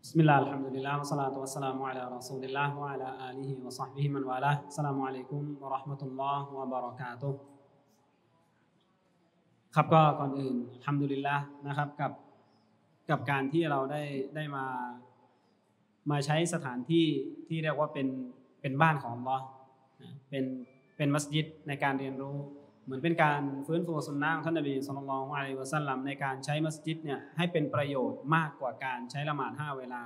بسم الله الحمد لله والصلاة والسلام على رسول الله وعلى آله وصحبه من والاه السلام عليكم ورحمة الله وبركاته ครับก็ก่อนอื่นอัลฮัมดุลิลละห์นะครับกับการที่เราได้มาใช้สถานที่ที่เรียกว่าเป็นบ้านของอัลเลาะห์เป็นมัสยิดในการเรียนรู้เหมือนเป็นการฟื้นฟูสุนนะของท่านนบีศ็อลลัลลอฮุอะลัยฮิวะซัลลัมในการใช้มัสยิดเนี่ยให้เป็นประโยชน์มากกว่าการใช้ละหมาด5เวลา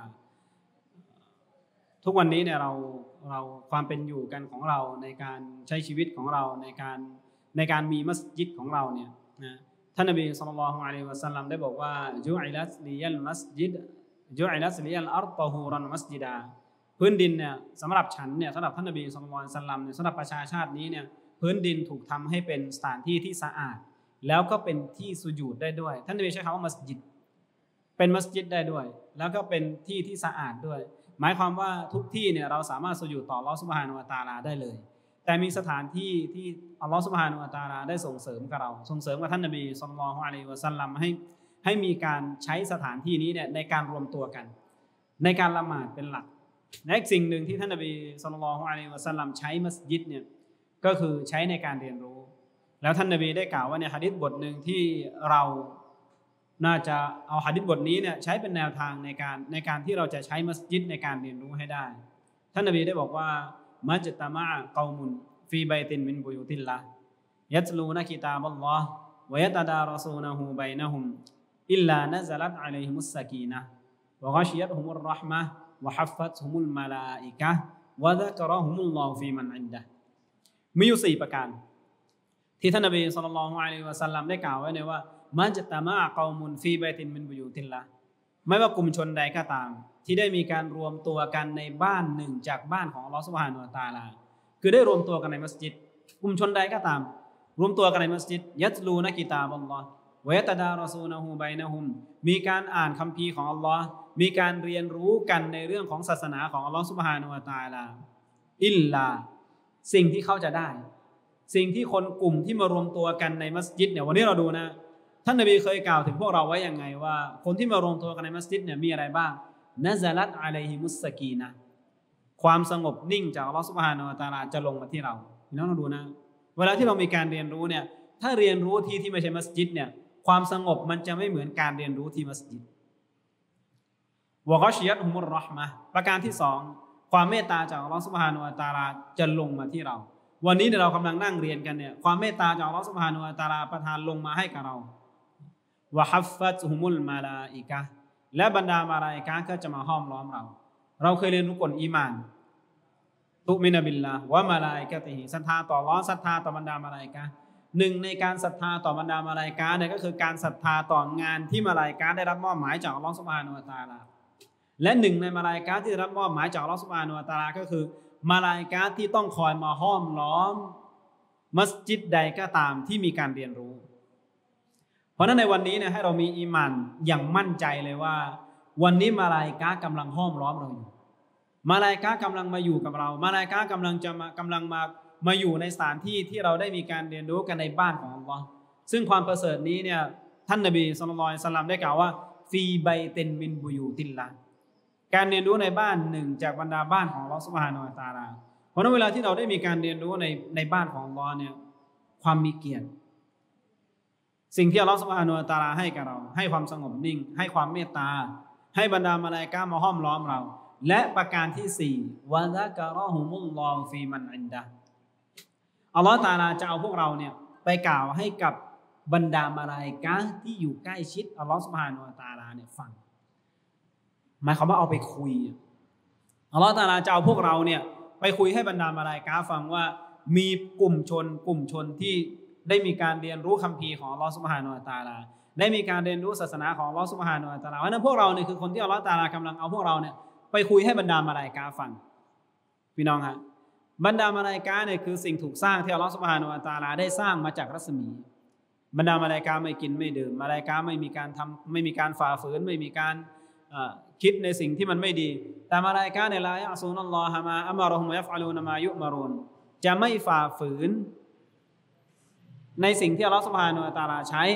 ทุกวันนี้เนี่ยเราความเป็นอยู่กันของเราในการใช้ชีวิตของเราในการมีมัสยิดของเราเนี่ยนะท่านนบีศ็อลลัลลอฮุอะลัยฮิวะซัลลัมได้บอกว่าจุอิลัตลิยัลมัสยิดจุอิลัตลิยัลอัรฎฏอฮูรันมัสยิดาพื้นดินเนี่ยสำหรับฉันเนี่ยสำหรับท่านนบีศ็อลลัลลอฮุอะลัยฮิวะซัลลัมเนี่ยสำหรับประชาชาตินี้เนี่ยพื้นดินถูกทำให้เป็นสถานที่ที่สะอาดแล้วก็เป็นที่สุญูดได้ด้วยท่านนบีใช้คำว่ามัสยิดเป็นมัสยิดได้ด้วยแล้วก็เป็นที่ที่สะอาดด้วยหมายความว่าทุกที่เนี่ยเราสามารถสุญูดต่ออัลเลาะห์ซุบฮานะฮูวะตะอาลาได้เลยแต่มีสถานที่ที่อัลเลาะห์ซุบฮานะฮูวะตะอาลาได้ส่งเสริมกับเราส่งเสริมกับท่านนบีศ็อลลัลลอฮุอะลัยฮิวะซัลลัมให้มีการใช้สถานที่นี้เนี่ยในการรวมตัวกันในการละหมาดเป็นหลักและอีกสิ่งหนึ่งที่ท่านนบีศ็อลลัลลอฮุอะลัยฮิวะซัลลัมใช้มัสยิดเนี่ยก็คือใช้ในการเรียนรู้แล้วท่านนบีได้กล่าวว่าในหะดีษบทหนึ่งที่เราน่าจะเอาหะดีษบทนี้เนี่ยใช้เป็นแนวทางในการที่เราจะใช้มัสยิดในการเรียนรู้ให้ได้ท่านนบีได้บอกว่ามัจตะมะกอมุนฟีบัยตินมินบุยูติลลาห์ยัตลูนะกิตาบัลลอฮ์วะยะตะดารอซูนะฮูบัยนะฮุมอิลลานะซะลัตอะลัยฮิมุสซะกีนะฮ์วะฆอชิยัตฮุมุรเราะห์มะฮ์วะฮัฟฟัตฮุมุลมะลาอิกะฮ์วะซะกะเราะฮุมุลลอฮุฟีมันอินดะฮ์มีอยู่4ประการที่ท่านนบีศ็อลลัลลอฮุอะลัยฮิวะซัลลัมได้กล่าวไว้ในว่ามัจตะมะกอมุนฟีบัยตินมินบุยูติลลาห์ไม่ว่ากลุ่มชนใดก็ตามที่ได้มีการรวมตัวกันในบ้านหนึ่งจากบ้านของอัลเลาะห์ซุบฮานะฮูวะตะอาลาคือได้รวมตัวกันในมัสยิดกลุ่มชนใดก็ตามรวมตัวกันในมัสยิดยัตลูนะกิตาบัลลอฮ์วะยะตะดารอซูนะฮูบัยนะฮุมมีการอ่านคัมภีร์ของอัลเลาะห์มีการเรียนรู้กันในเรื่องของศาสนาของอัลเลาะห์ซุบฮานะฮูวะตะอาลาอิลลาสิ่งที่เขาจะได้สิ่งที่คนกลุ่มที่มารวมตัวกันในมัสยิดเนี่ยวันนี้เราดูนะท่านนบีเคยกล่าวถึงพวกเราไว้ยังไงว่าคนที่มารวมตัวกันในมัสยิดเนี่ยมีอะไรบ้างนะซะลัตอะลัยฮิมุสซะกีนะห์ความสงบนิ่งจากอัลเลาะห์ซุบฮานะฮูวะตะอาลาจะลงมาที่เราพี่น้องดูนะเวลาที่เรามีการเรียนรู้เนี่ยถ้าเรียนรู้ที่ไม่ใช่มัสยิดเนี่ยความสงบมันจะไม่เหมือนการเรียนรู้ที่มัสยิดวะฆอชิยัตฮุมุรเราะห์มะฮ์ประการที่2ความเมตตาจากอัลเลาะห์ซุบฮานะฮูวะตะอาลาจะลงมาที่เราวันนี้เรากำลังนั่งเรียนกันเนี่ยความเมตตาจากอัลเลาะห์ซุบฮานะฮูวะตะอาลาประทานลงมาให้กับเราวะฮัฟฟัตฮุมุลมะลาอิกะฮ์และบรรดามะลาอิกะฮ์ก็จะมาห้อมล้อมเราเคยเรียนรู้กฎอีหม่านตุมินะบิลลาห์วะมะลาอิกะติฮิศรัทธาต่ออัลเลาะห์ศรัทธาต่อบรรดามะลาอิกะฮ์หนึ่งในการศรัทธาต่อบรรดามะลาอิกะฮ์เนี่ยก็คือการศรัทธาต่องานที่มะลาอิกะฮ์ได้รับมอบหมายจากอัลเลาะห์ซุบฮานะฮูวะตะอาลาและหนึ่งในมะลาอิกะฮ์ที่ได้รับมอบหมายจากอัลเลาะห์ซุบฮานะฮูวะตะอาลาก็คือมะลาอิกะฮ์ที่ต้องคอยมาห้อมล้อมมัสยิดใดก็ตามที่มีการเรียนรู้เพราะนั้นในวันนี้เนี่ยให้เรามีอีหม่านอย่างมั่นใจเลยว่าวันนี้มะลาอิกะฮ์กำลังห้อมล้อมเราอยู่มะลาอิกะฮ์กำลังมาอยู่กับเรามะลาอิกะฮ์กำลังมาอยู่ในสถานที่ที่เราได้มีการเรียนรู้กันในบ้านของอัลเลาะห์ซึ่งความประเสริฐนี้เนี่ยท่านนบีศ็อลลัลลอฮุอะลัยฮิวะซัลลัมได้กล่าวว่าฟีบัยตินมินบุยูติลลาห์การเรียนรู้ในบ้านหนึ่งจากบรรดาบ้านของอัลเลาะห์ซุบฮานะฮูวะตะอาลาเพราะนั้นเวลาที่เราได้มีการเรียนรู้ในบ้านของอัลเลาะห์เนี่ยความมีเกียรติสิ่งที่อัลเลาะห์ซุบฮานะฮูวะตะอาลาให้กับเราให้ความสงบนิ่งให้ความเมตตาให้บรรดามะลาอิกะฮ์มาห้อมล้อมเราและประการที่4วะซะกะเราะฮุมุลลอฮุฟีมันอินดะฮ์อัลเลาะห์ตะอาลาจะเอาพวกเราเนี่ยไปกล่าวให้กับบรรดามะลาอิกะฮ์ที่อยู่ใกล้ชิดอัลเลาะห์ซุบฮานะฮูวะตะอาลาเนี่ยฟังหมายความว่าเอาไปคุยอัลเลาะห์ตะอาลาจะเอาพวกเราเนี่ยไปคุยให้บรรดามะลาอิกะฮ์ฟังว่ามีกลุ่มชนที่ได้มีการเรียนรู้คัมภีร์ของอัลเลาะห์ซุบฮานะฮูวะตะอาลาได้มีการเรียนรู้ศาสนาของอัลเลาะห์ซุบฮานะฮูวะตะอาลาเพราะฉะนั้นพวกเราเนี่ยคือคนที่อัลเลาะห์ตะอาลากำลังเอาพวกเราเนี่ยไปคุยให้บรรดามะลาอิกะฮ์ฟังพี่น้องฮะบรรดามะลาอิกะฮ์เนี่ยคือสิ่งถูกสร้างที่อัลเลาะห์ซุบฮานะฮูวะตะอาลาได้สร้างมาจากรัศมีบรรดามะลาอิกะฮ์ไม่กินไม่ดื่มมะลาอิกะฮ์ไม่มีการฝ่าฝืนไม่มีการคิดในสิ่งที่มันไม่ดีแต่มะลาอิกะฮ์เนี่ยลายะซูนัลลอฮะมาอัมรอฮุมวะยัฟอะลูนมายุมะรูนจะไม่ฝ่าฝืนในสิ่งที่อัลเลาะห์ซุบฮานะฮูวะตะอาลาใช้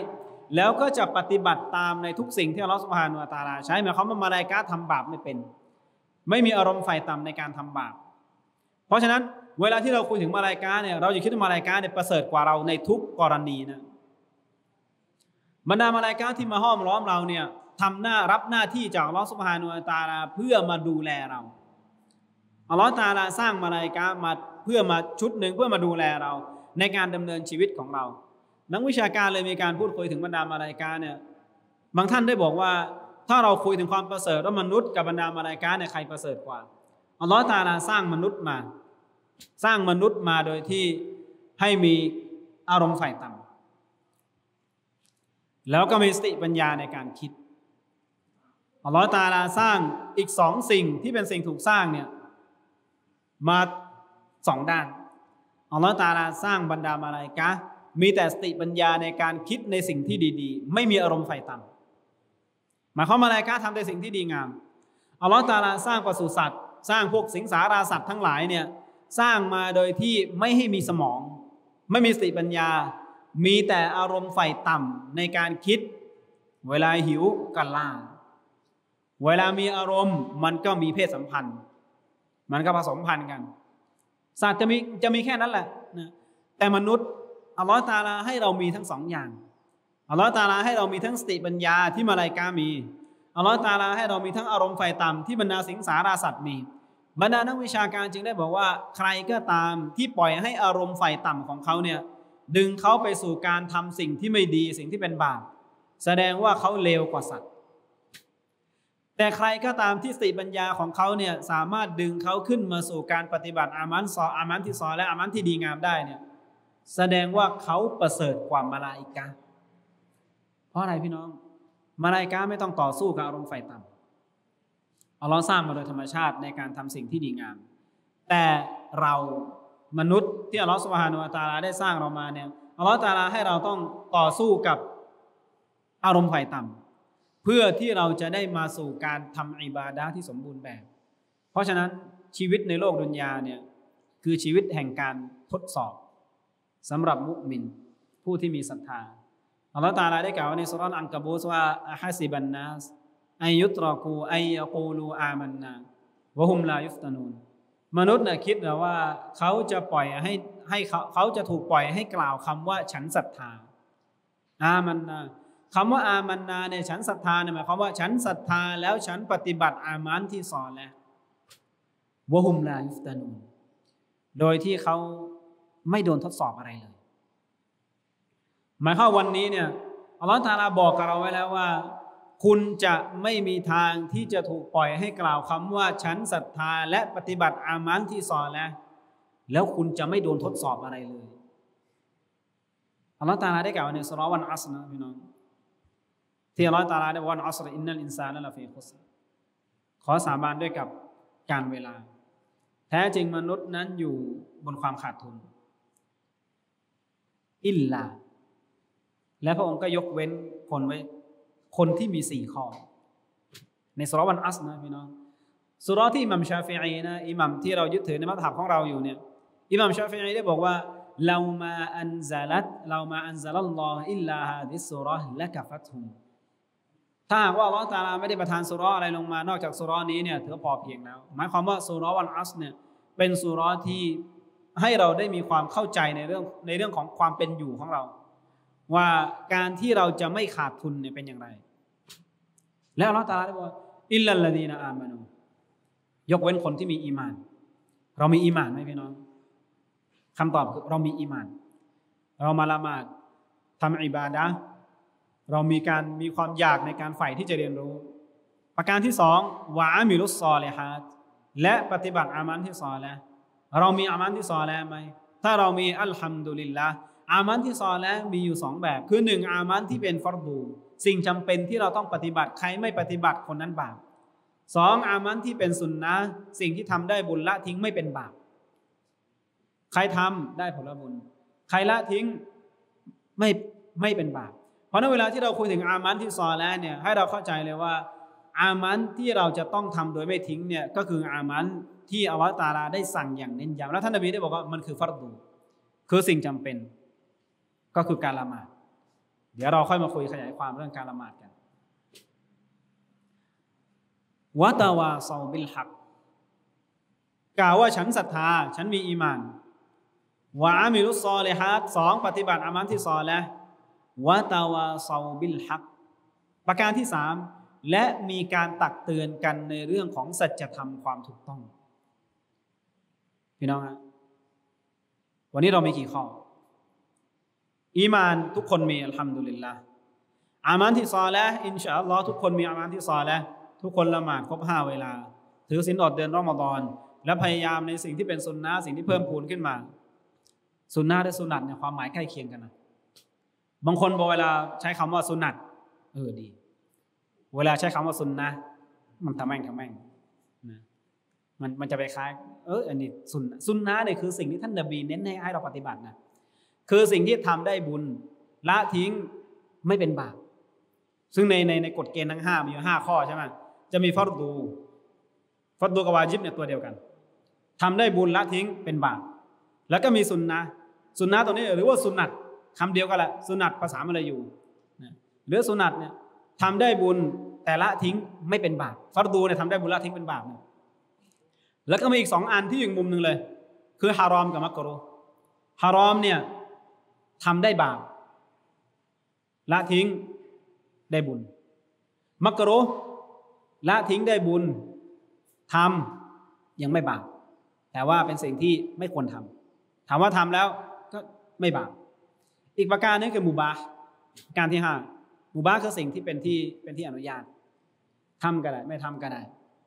แล้วก็จะปฏิบัติตามในทุกสิ่งที่อัลลอฮฺซุบฮานะฮูวะตะอาลาใช้หมายความว่ามาลาอิกะฮ์ทำบาปไม่เป็นไม่มีอารมณ์ไฟต่ำในการทำบาปเพราะฉะนั้นเวลาที่เราคุยถึงมาลาอิกะฮ์เนี่ยเราอย่าคิดว่ามาลาอิกะฮ์เนี่ยประเสริฐกว่าเราในทุกกรณีนะบรรดามาลาอิกะฮ์ที่มาห้อมล้อมเราเนี่ยรับหน้าที่จากอัลลอฮฺซุบฮานะฮูวะตะอาลาเพื่อมาดูแลเราอัลลอฮฺตะอาลาสร้างมาลาอิกะฮ์มาเพื่อมาชุดหนึ่งเพื่อมาดูแลเราในการดำเนินชีวิตของเรานักวิชาการเลยมีการพูดคุยถึงบรรดามาลาอิกะฮ์เนี่ยบางท่านได้บอกว่าถ้าเราคุยถึงความประเสริฐว่ามนุษย์กับบรรดามาลาอิกะฮ์เนี่ยใครประเสริฐกว่าอัลลอฮฺตะอาลาสร้างมนุษย์มาโดยที่ให้มีอารมณ์ฝ่ายต่ำแล้วก็มีสติปัญญาในการคิดอัลลอฮฺตะอาลาสร้างอีก2 สิ่งที่เป็นสิ่งถูกสร้างเนี่ยมา2 ด้านอัลลอฮฺตะอาลาสร้างบรรดามาลาอิกะฮ์มีแต่สติปัญญาในการคิดในสิ่งที่ดีๆไม่มีอารมณ์ไฟต่ำหมายความมาลาอิกะฮ์ทำแต่สิ่งที่ดีงามอัลลอฮฺตะอาลาสร้างปศุสัตว์สร้างพวกสิงสาราสัตว์ทั้งหลายเนี่ยสร้างมาโดยที่ไม่ให้มีสมองไม่มีสติปัญญามีแต่อารมณ์ไฟต่ำในการคิดเวลาหิวก็ล่าเวลามีอารมณ์มันก็มีเพศสัมพันธ์มันก็ผสมพันธุ์กันสัตว์จะมีแค่นั้นแหละนะแต่มนุษย์อัลลอฮฺตะอาลาให้เรามีทั้ง2 อย่างอัลลอฮฺตะอาลาให้เรามีทั้งสติปัญญาที่มาลาอิกะฮ์มีอัลลอฮฺตะอาลาให้เรามีทั้งอารมณ์ไฟต่ำที่บรรดาสิงสาราสัตว์มีบรรดานักวิชาการจึงได้บอกว่าใครก็ตามที่ปล่อยให้อารมณ์ไฟต่ำของเขาเนี่ยดึงเขาไปสู่การทำสิ่งที่ไม่ดีสิ่งที่เป็นบาปแสดงว่าเขาเลวกว่าสัตว์แต่ใครก็ตามที่สติปัญญาของเขาเนี่ยสามารถดึงเขาขึ้นมาสู่การปฏิบัติอามันที่ซอและอามันที่ดีงามได้เนี่ยแสดงว่าเขาประเสริฐกว่ามาลาอิกะฮ์เพราะอะไรพี่น้องมาลาอิกะฮ์ไม่ต้องต่อสู้กับอารมณ์ไฟต่ำอัลลอฮ์สร้างมาโดยธรรมชาติในการทำสิ่งที่ดีงามแต่เรามนุษย์ที่อัลลอฮ์ซุบฮานะฮูวะตะอาลาได้สร้างเรามาเนี่ยอัลลอฮ์ตะอาลาให้เราต้องต่อสู้กับอารมณ์ไฟต่ำเพื่อที่เราจะได้มาสู่การทำอิบาดะห์ที่สมบูรณ์แบบเพราะฉะนั้นชีวิตในโลกดุนยาเนี่ยคือชีวิตแห่งการทดสอบสำหรับมุมินผู้ที่มีศรัทธาอัลลอฮฺตะอาลาได้กล่าวในซูเราะห์อันกะบูรว่าอะฮะซิบันนัสอัยยุตรกูอัยยะกูลูอามันนาวะฮุมลายุฟตานูนมนุษย์น่ะคิดว่าเขาจะปล่อยให้เขาจะถูกปล่อยให้กล่าวคำว่าฉันศรัทธาอามันนาคำว่าอามันนาเนี่ยฉันศรัทธาเนี่ยหมายความว่าฉันศรัทธาแล้วฉันปฏิบัติอามันที่ซอลิฮ์วะฮุมลายุฟตานูนโดยที่เขาไม่โดนทดสอบอะไรเลยหมายความวันนี้เนี่ยอัลลอฮฺตะอาลาบอกกับเราไว้แล้วว่าคุณจะไม่มีทางที่จะถูกปล่อยให้กล่าวคำว่าฉันศรัทธาและปฏิบัติอามันที่ซอลิฮ์แล้วคุณจะไม่โดนทดสอบอะไรเลยอัลลอฮฺตะอาลาได้กล่าวในซูเราะห์วันอัศรนะพี่น้องที่อัลลอฮฺตะอาลาได้บอกว่าอัศรอินนัลอินซานะละฟีคุสรขอสาบานด้วยกับการเวลาแท้จริงมนุษย์นั้นอยู่บนความขาดทุนอิลลาและพระองค์ก็ยกเว้นคนที่มี4 ข้อในซูเราะห์วันอัศรนะพี่น้องซูเราะห์ที่อิหม่ามชาฟิอีนะอิหม่ามที่เรายึดถือในมัธยบของเราอยู่เนี่ยอิหม่ามชาฟิอีได้บอกว่าเรามาอันซะลัลลอฮุอิลลาฮาดิสซูเราะห์ละกะฟัตฮุมถ้าหากว่าอัลเลาะห์ตะอาลาไม่ได้ประทานซูเราะห์อะไรลงมานอกจากซูเราะห์นี้เนี่ยถือพอเพียงแล้วหมายความว่าซูเราะห์วันอัศรเนี่ยเป็นซูเราะห์ที่ให้เราได้มีความเข้าใจในเรื่องของความเป็นอยู่ของเราว่าการที่เราจะไม่ขาดทุนเนี่ยเป็นอย่างไรแล้วอัลเลาะห์ตะอาลาได้บอกอิลลัลลดีนะอามานูยกเว้นคนที่มีอีหม่านเรามีอีหม่านไหมพี่น้องคำตอบคือเรามีอีหม่านเรามาละหมาดทำอิบาดะห์เรามีความอยากในการใฝ่ที่จะเรียนรู้ประการที่2วะอามิลุสซอลิฮาตและปฏิบัติอามันที่ซอลิฮ์เรามีอามันที่ซอลิฮ์ไหมถ้าเรามีอัลฮัมดุลิลละห์อามันที่ซอลิฮ์มีอยู่2แบบคือ1อามันที่เป็นฟัรดูสิ่งจำเป็นที่เราต้องปฏิบัติใครไม่ปฏิบัติคนนั้นบาป2อามันที่เป็นสุนนะห์สิ่งที่ทำได้บุญละทิ้งไม่เป็นบาปใครทำได้ผลบุญใครละทิ้งไม่เป็นบาปเพราะในเวลาที่เราคุยถึงอามันที่ซอลิฮ์เนี่ยให้เราเข้าใจเลยว่าอามันที่เราจะต้องทำโดยไม่ทิ้งเนี่ยก็คืออามันที่อัลเลาะห์ตะอาลาได้สั่งอย่างเน้นย้ำแล้วท่านนบีได้บอกว่ามันคือฟัรดูคือสิ่งจำเป็นก็คือการละหมาดเดี๋ยวเราค่อยมาคุยขยายความเรื่องการละหมาดกันวะตาวาซอบิลฮักกล่าวว่าฉันศรัทธาฉันมีอีหม่านวะอามิลุสซอลิฮัตสองปฏิบัติอามัลที่ซอลิห์วะตาวาซอบิลฮักประการที่สามและมีการตักเตือนกันในเรื่องของสัจธรรมความถูกต้องพี่น้องฮะวันนี้เรามีกี่ข้ออีมานทุกคนมีอัลฮัมดุลิลละห์อามัลที่ซอลิห์อินชาอัลลอฮ์ทุกคนมีอามัลที่ซอลิห์ทุกคนละหมาดครบ5เวลาถือศีลอดเดือนรอมฎอนและพยายามในสิ่งที่เป็นสุนนะห์สิ่งที่เพิ่มพูนขึ้นมาสุนนะห์และสุนัตเนี่ยความหมายใกล้เคียงกันนะบางคนบอกเวลาใช้คำว่าสุนัตดีเวลาใช้คำว่าสุนนะห์มันทำแม่งนะมันจะไปคล้ายอันนี้สุนนะห์เนี่ยคือสิ่งที่ท่านนบีเน้นให้เราปฏิบัตินะคือสิ่งที่ทำได้บุญละทิ้งไม่เป็นบาปซึ่งในกฎเกณฑ์ทั้ง5มีอยู่5ข้อใช่ไหมจะมีฟัรดูกับวาญิบเนี่ยตัวเดียวกันทำได้บุญละทิ้งเป็นบาปแล้วก็มีสุนนะตัวนี้หรือว่าสุนัตคำเดียวกันแหละสุนัตภาษามลายูหรือสุนัตเนี่ยทำได้บุญแต่ละทิ้งไม่เป็นบาปฟัรดูเนี่ยทำได้บุญละทิ้งเป็นบาปนะแล้วก็มีอีก2อันที่อีกมุมหนึ่งเลยคือฮารอมกับมักรุฮ์ฮารอมเนี่ยทำได้บาปละทิ้งได้บุญมักรุฮ์ละทิ้งได้บุญทำยังไม่บาปแต่ว่าเป็นสิ่งที่ไม่ควรทำถามว่าทำแล้วก็ไม่บาปอีกประการนึงคือมุบาห์การที่5มุบาห์คือสิ่งที่เป็นที่อนุญาตทำก็ได้ไม่ทำก็ได้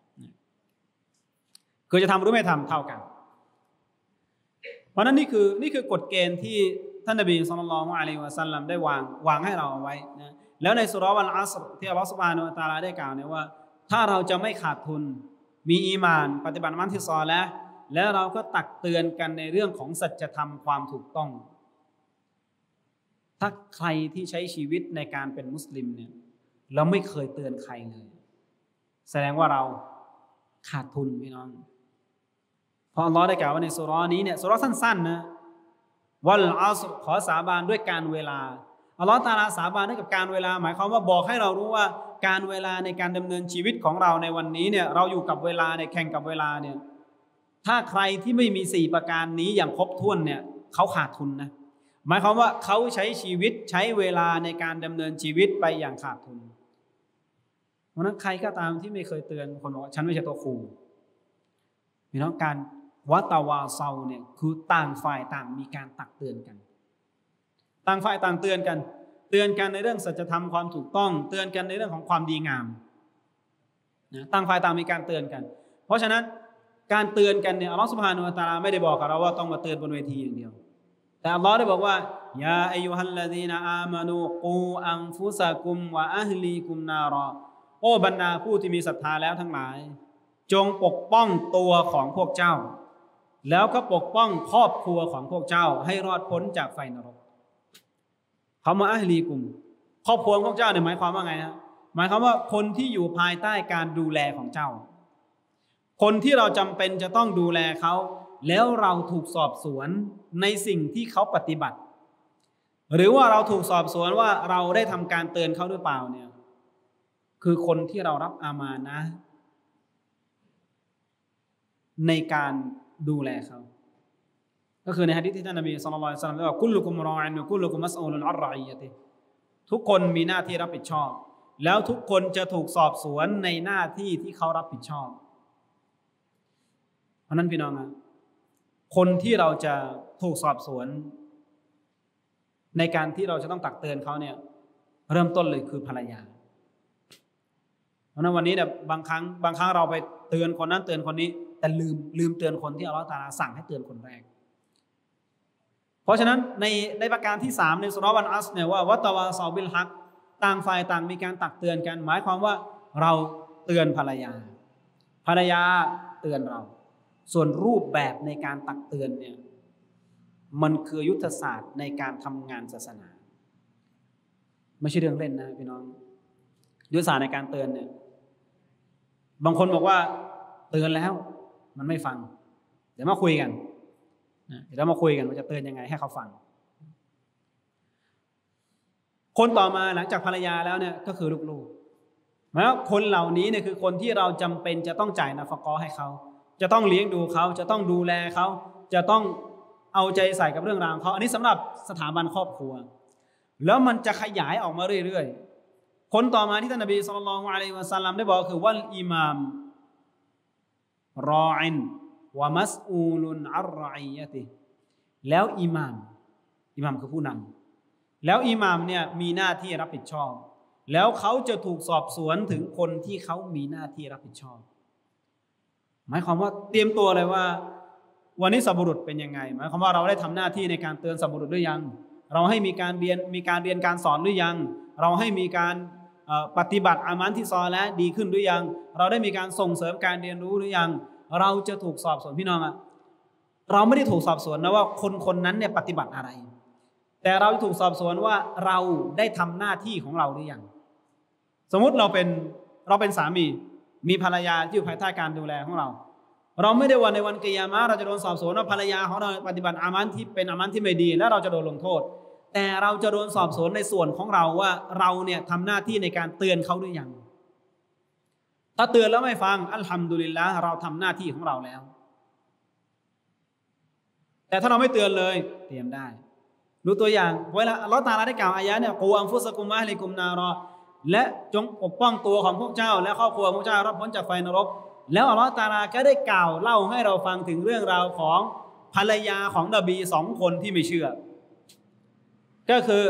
คือจะทำหรือไม่ทำเท่ากันเพราะนั้นนี่คือกฎเกณฑ์ที่ท่านนบีศ็อลลัลลอฮุอะลัยฮิวะซัลลัมได้วางให้เราเอาไว้นะแล้วในสุเราะห์วัลอัศรที่อัลเลาะห์ซุบฮานะฮูวะตะอาลาได้กล่าวเนี่ยว่าถ้าเราจะไม่ขาดทุนมีอีหม่านปฏิบัติอามัลที่ซอลิห์แล้วเราก็ตักเตือนกันในเรื่องของสัจธรรมความถูกต้องถ้าใครที่ใช้ชีวิตในการเป็นมุสลิมเนี่ยเราไม่เคยเตือนใครเลยแสดงว่าเราขาดทุนพี่น้องเพราะอัลเลาะห์ได้กล่าวว่าในสุเราะห์นี้เนี่ยสุเราะห์สั้นๆนะวัลอัศรขอสาบานด้วยการเวลาอัลเลาะห์ตะอาลาสาบานด้วยกับการเวลาหมายความว่าบอกให้เรารู้ว่าการเวลาในการดำเนินชีวิตของเราในวันนี้เนี่ยเราอยู่กับเวลาเนี่ยแข่งกับเวลาเนี่ยถ้าใครที่ไม่มี4ประการนี้อย่างครบถ้วนเนี่ยเขาขาดทุนนะหมายความว่าเขาใช้ชีวิตใช้เวลาในการดำเนินชีวิตไปอย่างขาดทุนเพราะนั้นใครก็ตามที่ไม่เคยเตือนคนบอกว่าฉันไม่ใช่ตัวครูมีน้องการวะตาวาเซาเนี่ยคือต่างฝ่ายต่างมีการตักเตือนกันต่างฝ่ายต่างเตือนกันในเรื่องสัจธรรมความถูกต้องเตือนกันในเรื่องของความดีงามนะต่างฝ่ายต่างมีการเตือนกันเพราะฉะนั้นการเตือนกันเนี่ยอัลเลาะห์ซุบฮานะฮูวะตะอาลาไม่ได้บอกกับเราว่าต้องมาเตือนบนเวทีอย่างเดียวแต่อัลเลาะห์ได้บอกว่ายาอัยยูฮัลลซีนาอามานูกูอันฟุซะกุมวะอะฮลีกุมนารอโอ้บรรดาผู้ที่มีศรัทธาแล้วทั้งหลายจงปกป้องตัวของพวกเจ้าแล้วก็ปกป้องครอบครัวของพวกเจ้าให้รอดพ้นจากไฟนรกคำว่าอะฮลีกุมครอบครัวของพวกเจ้าเนี่ยหมายความว่าไงฮะหมายความว่าคนที่อยู่ภายใต้การดูแลของเจ้าคนที่เราจำเป็นจะต้องดูแลเขาแล้วเราถูกสอบสวนในสิ่งที่เขาปฏิบัติหรือว่าเราถูกสอบสวนว่าเราได้ทำการเตือนเขาหรือเปล่าเนี่ยคือคนที่เรารับอามานะห์ในการดูแลเขาก็คือในหะดีษที่ท่านนบีศ็อลลัลลอฮุอะลัยฮิวะซัลลัมได้บอกกุลลุกุมรออินวะกุลลุกุมมัสอูลุนอัรรออิยะติทุกคนมีหน้าที่รับผิดชอบแล้วทุกคนจะถูกสอบสวนในหน้าที่ที่เขารับผิดชอบเพราะนั้นพี่น้องนะคนที่เราจะถูกสอบสวนในการที่เราจะต้องตักเตือนเขาเนี่ยเริ่มต้นเลยคือภรรยาเพราะนั้นวันนี้เนี่ยบางครั้งเราไปเตือนคนนั้นเตือนคนนี้แต่ลืมเตือนคนที่อัลเลาะห์ตะอาลาสั่งให้เตือนคนแรกเพราะฉะนั้นในประการที่3ในสุเราะห์วัลอัศรเนี่ยว่าวะตาวาซอบิลฮักต่างฝ่ายต่างมีการตักเตือนกันหมายความว่าเราเตือนภรรยาเตือนเราส่วนรูปแบบในการตักเตือนเนี่ยมันคือยุทธศาสตร์ในการทำงานศาสนาไม่ใช่เรื่องเล่นนะพี่น้องยุทธศาสตร์ในการเตือนเนี่ยบางคนบอกว่าเตือนแล้วมันไม่ฟังเดี๋ยวมาคุยกันว่าจะเตือนยังไงให้เขาฟังคนต่อมาหลังจากภรรยาแล้วเนี่ยก็คือลูกๆหมายว่าคนเหล่านี้เนี่ยคือคนที่เราจำเป็นจะต้องจ่ายนาฟะกอให้เขาจะต้องเลี้ยงดูเขาจะต้องดูแลเขาจะต้องเอาใจใส่กับเรื่องราวของเขาอันนี้สำหรับสถาบันครอบครัวแล้วมันจะขยายออกมาเรื่อยๆคนต่อมาที่ท่านนบีศ็อลลัลลอฮุอะลัยฮิวะซัลลัมได้บอกคือวัลอิมามรออินวะมัสอูลุนอัรรอยยะติแล้วอิหม่ามคือผู้นำแล้วอิหม่ามเนี่ยมีหน้าที่รับผิดชอบแล้วเขาจะถูกสอบสวนถึงคนที่เขามีหน้าที่รับผิดชอบหมายความว่าเตรียมตัวเลยว่าวันนี้สัพบุรุษเป็นยังไงหมายความว่าเราได้ทำหน้าที่ในการเตือนสัพบุรุษหรือยังเราให้มีการเรียนการสอนหรือยังเราให้มีการปฏิบัติอามันที่ซอและดีขึ้นหรือยังเราได้มีการส่งเสริมการเรียนรู้หรือยังเราจะถูกสอบสวนพี่น้องอะเราไม่ได้ถูกสอบสวนนะว่าคนนั้นเนี่ยปฏิบัติอะไรแต่เราถูกสอบสวนว่าเราได้ทำหน้าที่ของเราหรือยังสมมุติเราเป็นสามีภรรยาที่อยู่ภายใต้การดูแลของเราไม่ได้ว่าในวันกิยามะห์เราจะโดนสอบสวนว่าภรรยาของเราปฏิบัติอามันที่เป็นอามันที่ไม่ดีแล้วเราจะโดนลงโทษแต่เราจะโดนสอบสวนในส่วนของเราว่าเราเนี่ยทำหน้าที่ในการเตือนเขาหรือยังถ้าเตือนแล้วไม่ฟังอัลฮัมดุลิลละห์เราทำหน้าที่ของเราแล้วแต่ถ้าเราไม่เตือนเลยเตรียมได้ดูตัวอย่างเวลาอัลเลาะห์ตะอาลาได้กล่าวอายะห์เนี่ยกูอันฟุซะกุมวะอะลิกุมนารอและจงปกป้องตัวของพวกเจ้าและครอบครัวของพวกเจ้ารอดพ้นจากไฟนรกแล้วอัลเลาะห์ตะอาลาก็ได้กล่าวเล่าให้เราฟังถึงเรื่องราวของภรรยาของนบี2 คนที่ไม่เชื่อก็คือ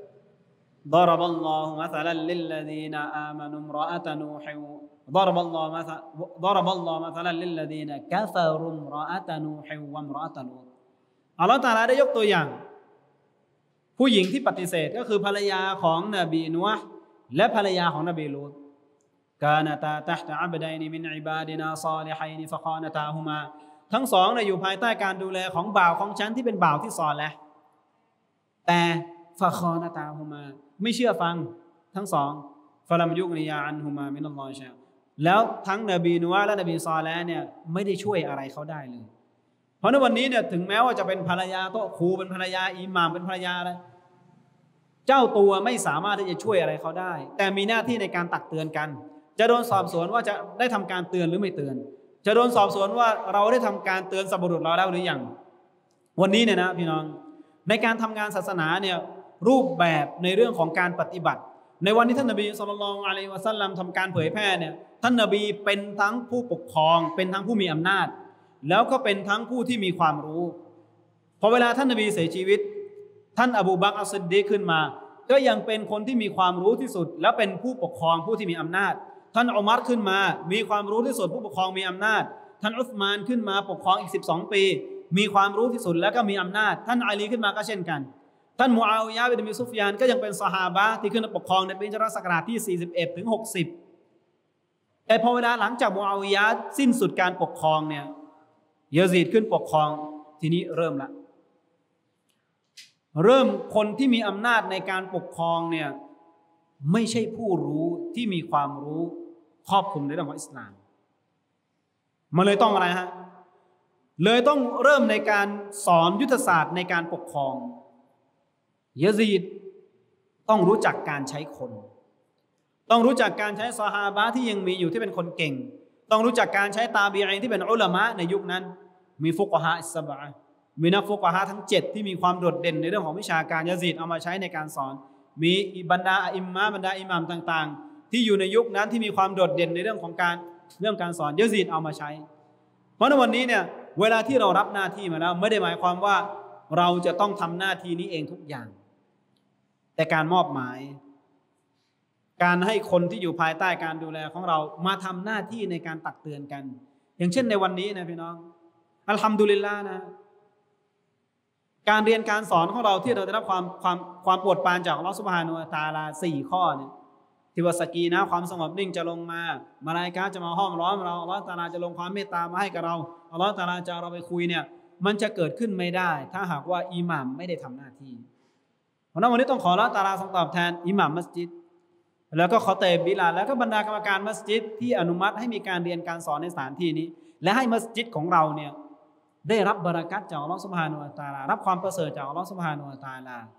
ضرب الله مثلا للذين آمنوا امرأة نوح ضرب الله مثلا للذين كفروا امرأة نوح وامرأة لوط อัลเลาะห์ตะอาลาได้ยกตัวอย่างผู้หญิงที่ปฏิเสธก็คือภรรยาของนบีนูห์และภรรยาของนบีลูตكانتا تحت عبدين من عبادنا صالحين فخانتاهما ทั้งสองเนี่ยอยู่ภายใต้การดูแลของบ่าวของฉันที่เป็นบ่าวที่ซอลิห์แต่ฟะคอนะตาฮุมาไม่เชื่อฟังทั้งสองฟะลัมยุกนิยาอันฮุมามินัลลอฮิชัยแล้วทั้งนบีนูห์และนบีซอลิห์เนี่ยไม่ได้ช่วยอะไรเขาได้เลยเพราะในวันนี้เนี่ยถึงแม้ว่าจะเป็นภรรยาโตครูเป็นภรรยาอิหม่ามเป็นภรรยาอะไรเจ้าตัวไม่สามารถที่จะช่วยอะไรเขาได้แต่มีหน้าที่ในการตักเตือนกันจะโดนสอบสวนว่าจะได้ทำการเตือนหรือไม่เตือนจะโดนสอบสวนว่าเราได้ทำการเตือนสัพบุรุษเราแล้วหรือยังวันนี้เนี่ยนะพี่น้องในการทำงานศาสนาเนี่ยรูปแบบในเรื่องของการปฏิบัติในวันที่ท่านนบีศ็อลลัลลอฮุอะลัยฮิวะซัลลัมทำการเผยแพร่เนี่ยท่านนบีเป็นทั้งผู้ปกครองเป็นทั้งผู้มีอำนาจแล้วก็เป็นทั้งผู้ที่มีความรู้พอเวลาท่านนบีเสียชีวิตท่านอบูบักรอัสซิดดีกขึ้นมาก็ยังเป็นคนที่มีความรู้ที่สุดแล้วเป็นผู้ปกครองผู้ที่มีอำนาจท่านอุมัรขึ้นมามีความรู้ที่สุดผู้ปกครองมีอำนาจท่านอุสมานขึ้นมาปกครองอีก12 ปีมีความรู้ที่สุดแล้วก็มีอำนาจท่านอาลีขึ้นมาก็เช่นกันท่านมูอาวิยะห์บินซุฟยานก็ยังเป็นซอฮาบะห์ที่ขึ้นมาปกครองในปีฮิจเราะห์ศักราชที่41ถึง60แต่พอเวลาหลังจากมูอาวิยะห์สิ้นสุดการปกครองเนี่ยยะซีดขึ้นปกครองทีนี้เริ่มคนที่มีอำนาจในการปกครองเนี่ยไม่ใช่ผู้รู้ที่มีความรู้ครอบคลุมในเรื่องของอิสลามมันเลยต้องอะไรฮะเลยต้องเริ่มในการสอนยุทธศาสตร์ในการปกครองยะซีดต้องรู้จักการใช้คนต้องรู้จักการใช้ซอฮาบะห์ที่ยังมีอยู่ที่เป็นคนเก่งต้องรู้จักการใช้ตาบีอีนที่เป็นอุลามะในยุคนั้นมีฟุกฮะอิสซะบะมีนักฟุกฮะทั้ง7ที่มีความโดดเด่นในเรื่องของวิชาการยะซีดเอามาใช้ในการสอนมีบรรดาอิมามต่างๆที่อยู่ในยุคนั้นที่มีความโดดเด่นในเรื่องการสอนยะซีดเอามาใช้เพราะในวันนี้เนี่ยเวลาที่เรารับหน้าที่มาแล้วไม่ได้หมายความว่าเราจะต้องทำหน้าที่นี้เองทุกอย่างแต่การมอบหมายการให้คนที่อยู่ภายใต้การดูแลของเรามาทำหน้าที่ในการตักเตือนกันอย่างเช่นในวันนี้นะพี่น้องอัลฮัมดุลิลลาห์นะการเรียนการสอนของเราที่เราได้รับความโปรดปรานจากอัลเลาะห์ซุบฮานะฮูวะตะอาลา4 ข้อเนี่ยที่ว่าสกีนะความสงบนิ่งจะลงมามาลาอิกะฮ์จะมาห้อมล้อมเราอัลเลาะห์ตะอาลาจะลงความเมตตามาให้กับเราอัลเลาะห์ตะอาลาจะเราไปคุยเนี่ยมันจะเกิดขึ้นไม่ได้ถ้าหากว่าอิหม่ามไม่ได้ทำหน้าที่เพราะนั้นวันนี้ต้องขออัลเลาะห์ตะอาลาทรงตอบแทนอิหม่ามมัสยิดแล้วก็ขอเตบิลาลแล้วก็บรรดากรรมการมัสยิดที่อนุมัติให้มีการเรียนการสอนในสถานที่นี้และให้มัสยิดของเราเนี่ยได้รับบารอกัตจากอัลเลาะห์ซุบฮานะฮูวะตะอาลารับความประเสริฐจากอัลเลาะห์ซุบฮานะฮูวะตะอาลา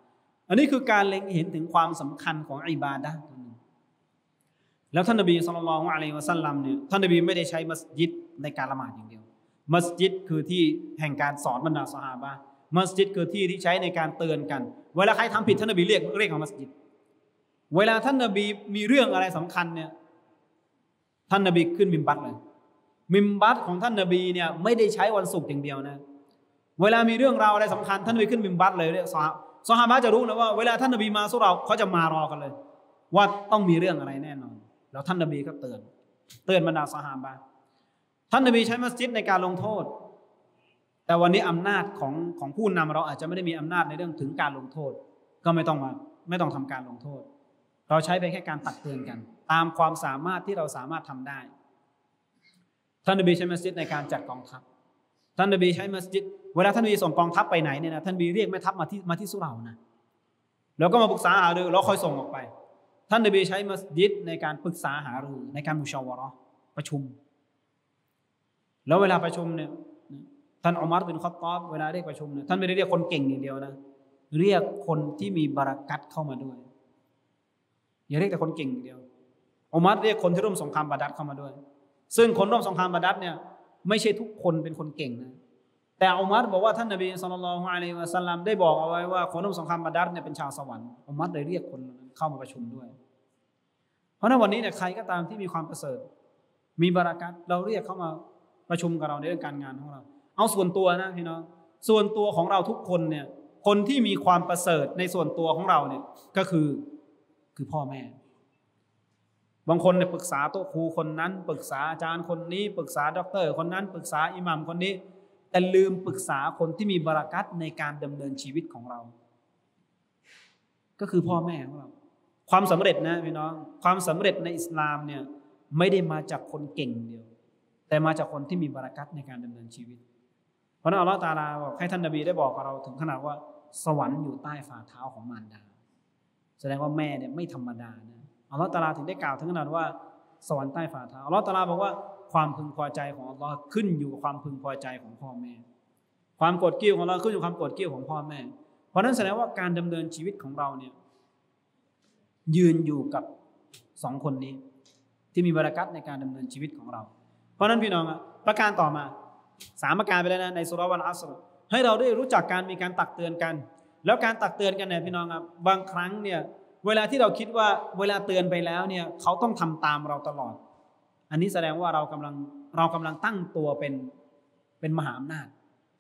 อันนี้คือการเล็งเห็นถึงความสำคัญของอิบาดะห์ตัวหนึ่งแล้วท่านนบีศ็อลลัลลอฮุอะลัยฮิวะซัลลัมเนี่ยท่านนบีไม่ได้ใช้มัสยิดในการละหมาดอย่างเดียวมัสยิดคือที่แห่งการสอนบรรดาซอฮาบะห์มัสยิดคือที่ที่ใช้ในการเตือนกันเวลาใครทำผิดท่านนบีเรียกของมัสยิดเวลาท่านนบีมีเรื่องอะไรสำคัญเนี่ยท่านนบีขึ้นมิมบัตเลยมิมบัตของท่านนบีเนี่ยไม่ได้ใช้วันศุกร์อย่างเดียวนะเวลามีเรื่องราวอะไรสำคัญท่านนบีขึ้นมิมบัตเลยซอฮาบะห์จะรู้นะว่าเวลาท่านนบีมาสุเราเขาจะมารอกันเลยว่าต้องมีเรื่องอะไรแน่นอนแล้วท่านนบีก็เตือนบรรดาซอฮาบะห์ท่านนบีใช้มัสยิดในการลงโทษแต่วันนี้อำนาจของผู้นำเราอาจจะไม่ได้มีอำนาจในเรื่องถึงการลงโทษก็ไม่ต้องทำการลงโทษเราใช้ไปแค่การตักเตือนกันตามความสามารถที่เราสามารถทำได้ท่านนบีใช้มัสยิดในการจัดกองทัพท่านนบีใช้มัสยิดเวลาท่านนบีส่งกองทัพไปไหนเนี่ยนะท่านนบีเรียกแม่ทัพมาที่สุเรานะแล้วก็มาปรึกษาหารือแล้วค่อยส่งออกไปท่านนบีใช้มัสยิดในการปรึกษาหารือในการมุชาวะเราะห์ประชุมแล้วเวลาประชุมเนี่ยท่านอุมัรบินค็อฏฏอบเวลาเรียกประชุมเนี่ยท่านไม่ได้เรียกคนเก่งอย่างเดียวนะเรียกคนที่มีบารอกัตเข้ามาด้วยอย่าเรียกแต่คนเก่งอย่างเดียวอุมัรเรียกคนที่ร่วมสงครามบาดัรเข้ามาด้วยซึ่งคนร่วมสงครามบาดัรเนี่ยไม่ใช่ทุกคนเป็นคนเก่งนะแต่อุมัรบอกว่าท่านนบีศ็อลลัลลอฮุอะลัยฮิวะซัลลัมได้บอกเอาไว้ว่าคนร่วมสงครามบาดัรเนี่ยเป็นชาวสวรรค์อุมัรเลยเรียกคนเข้ามาประชุมด้วยเพราะในวันนี้เนี่ยใครก็ตามที่มีความประเสริฐมีบารอกัตเราเรียกเข้ามาประชุมกับเราในเรื่องการงานของเราเอาส่วนตัวนะพี่น้องส่วนตัวของเราทุกคนเนี่ยคนที่มีความประเสริฐในส่วนตัวของเราเนี่ยก็คือพ่อแม่บางคนเนี่ยปรึกษาโต๊ะครูคนนั้นปรึกษาอาจารย์คนนี้ปรึกษาด็อกเตอร์คนนั้นปรึกษาอิหมัมคนนี้แต่ลืมปรึกษาคนที่มีบารอกัตในการดำเนินชีวิตของเราก็คือพ่อแม่ของเราความสำเร็จนะพี่น้องความสำเร็จในอิสลามเนี่ยไม่ได้มาจากคนเก่งเดียวแต่มาจากคนที่มีบารอกัตในการดำเนินชีวิตเพราะนั้นอัลเลาะห์ตะอาลาบอกให้ท่านนบีได้บอกกับเราถึงขนาดว่าสวรรค์อยู่ใต้ฝ่าเท้าของมารดาแสดงว่าแม่เนี่ยไม่ธรรมดานะอัลเลาะห์ตะอาลาถึงได้กล่าวถึงขนาดว่าสวรรค์ใต้ฝ่าเท้าอัลเลาะห์ตะอาลาบอกว่าความพึงพอใจของอัลเลาะห์ขึ้นอยู่กับความพึงพอใจของพ่อแม่ความโกรธเกรี้ยวของเราขึ้นอยู่กับความโกรธเกรี้ยวของพ่อแม่เพราะนั้นแสดงว่าการดำเนินชีวิตของเราเนี่ยยืนอยู่กับสองคนนี้ที่มีบารอกัตในการดำเนินชีวิตของเราเพราะนั้นพี่น้องประการต่อมา3ประการไปแล้วนะในซูเราะห์วัลอัสรให้เราได้รู้จักการมีการตักเตือนกันแล้วการตักเตือนกันเนี่ยพี่น้องครับบางครั้งเนี่ยเวลาที่เราคิดว่าเวลาเตือนไปแล้วเนี่ยเขาต้องทำตามเราตลอดอันนี้แสดงว่าเรากำลังตั้งตัวเป็นมหาอำนาจ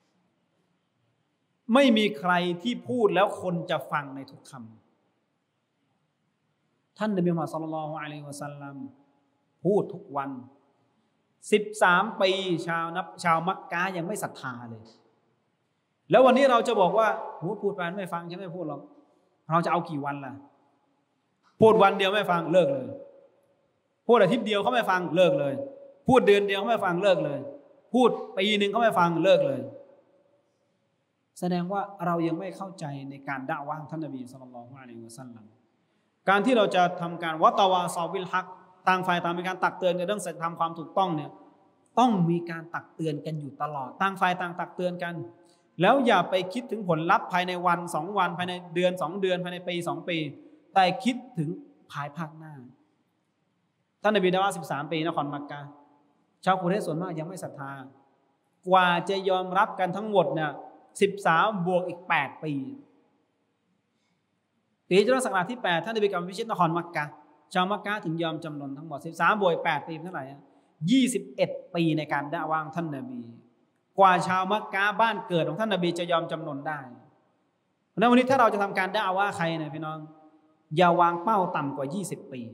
ไม่มีใครที่พูดแล้วคนจะฟังในทุกคำท่านนบีมุฮัมมัดศ็อลลัลลอฮุอะลัยฮิวะซัลลัมพูดทุกวัน13 ปีชาวมักกะห์ยังไม่ศรัทธาเลยแล้ววันนี้เราจะบอกว่าโหพูดไปไม่ฟังฉันไม่พูดหรอกเราจะเอากี่วันล่ะพูดวันเดียวไม่ฟังเลิกเลยพูดอาทิตย์เดียวเขาไม่ฟังเลิกเลยพูดเดือนเดียวเขาไม่ฟังเลิกเลยพูดปีนึงเขาไม่ฟังเลิกเลยแสดงว่าเรายังไม่เข้าใจในการดะอ์วะห์ท่านนบีศ็อลลัลลอฮุอะลัยฮิวะซัลลัมการที่เราจะทำการวะตะวาซอบิลฮักต่างฝ่ายต่างมีการตักเตือนกันเรื่องศีลธรรมความถูกต้องเนี่ยต้องมีการตักเตือนกันอยู่ตลอดต่างฝ่ายต่างตักเตือนกันแล้วอย่าไปคิดถึงผลลัพธ์ภายในวัน2 วันภายในเดือน2 เดือนภายในปี2 ปีแต่คิดถึงภายภาคหน้าท่านนบีดะอ์วะห์13 ปีนครมักกะห์ชาวกุเรชส่วนมากยังไม่ศรัทธากว่าจะยอมรับกันทั้งหมดเนี่ย13 บวกอีก8 ปีปีฮิจเราะห์ศักราชที่8ท่านนบีกลับมาพิชิตนครมักกะห์ชาวมักกะห์ถึงยอมจำนนทั้งหมด13 บวก8 ปีเท่าไหร่21 ปีในการดะอ์วะห์ท่านนบีกว่าชาวมักกะห์บ้านเกิดของท่านนบีจะยอมจำนนได้เพราะนั้นวันนี้ถ้าเราจะทำการดะอ์วะห์ใครเนี่ยพี่น้องอย่าวางเป้าต่ำกว่า20 ปี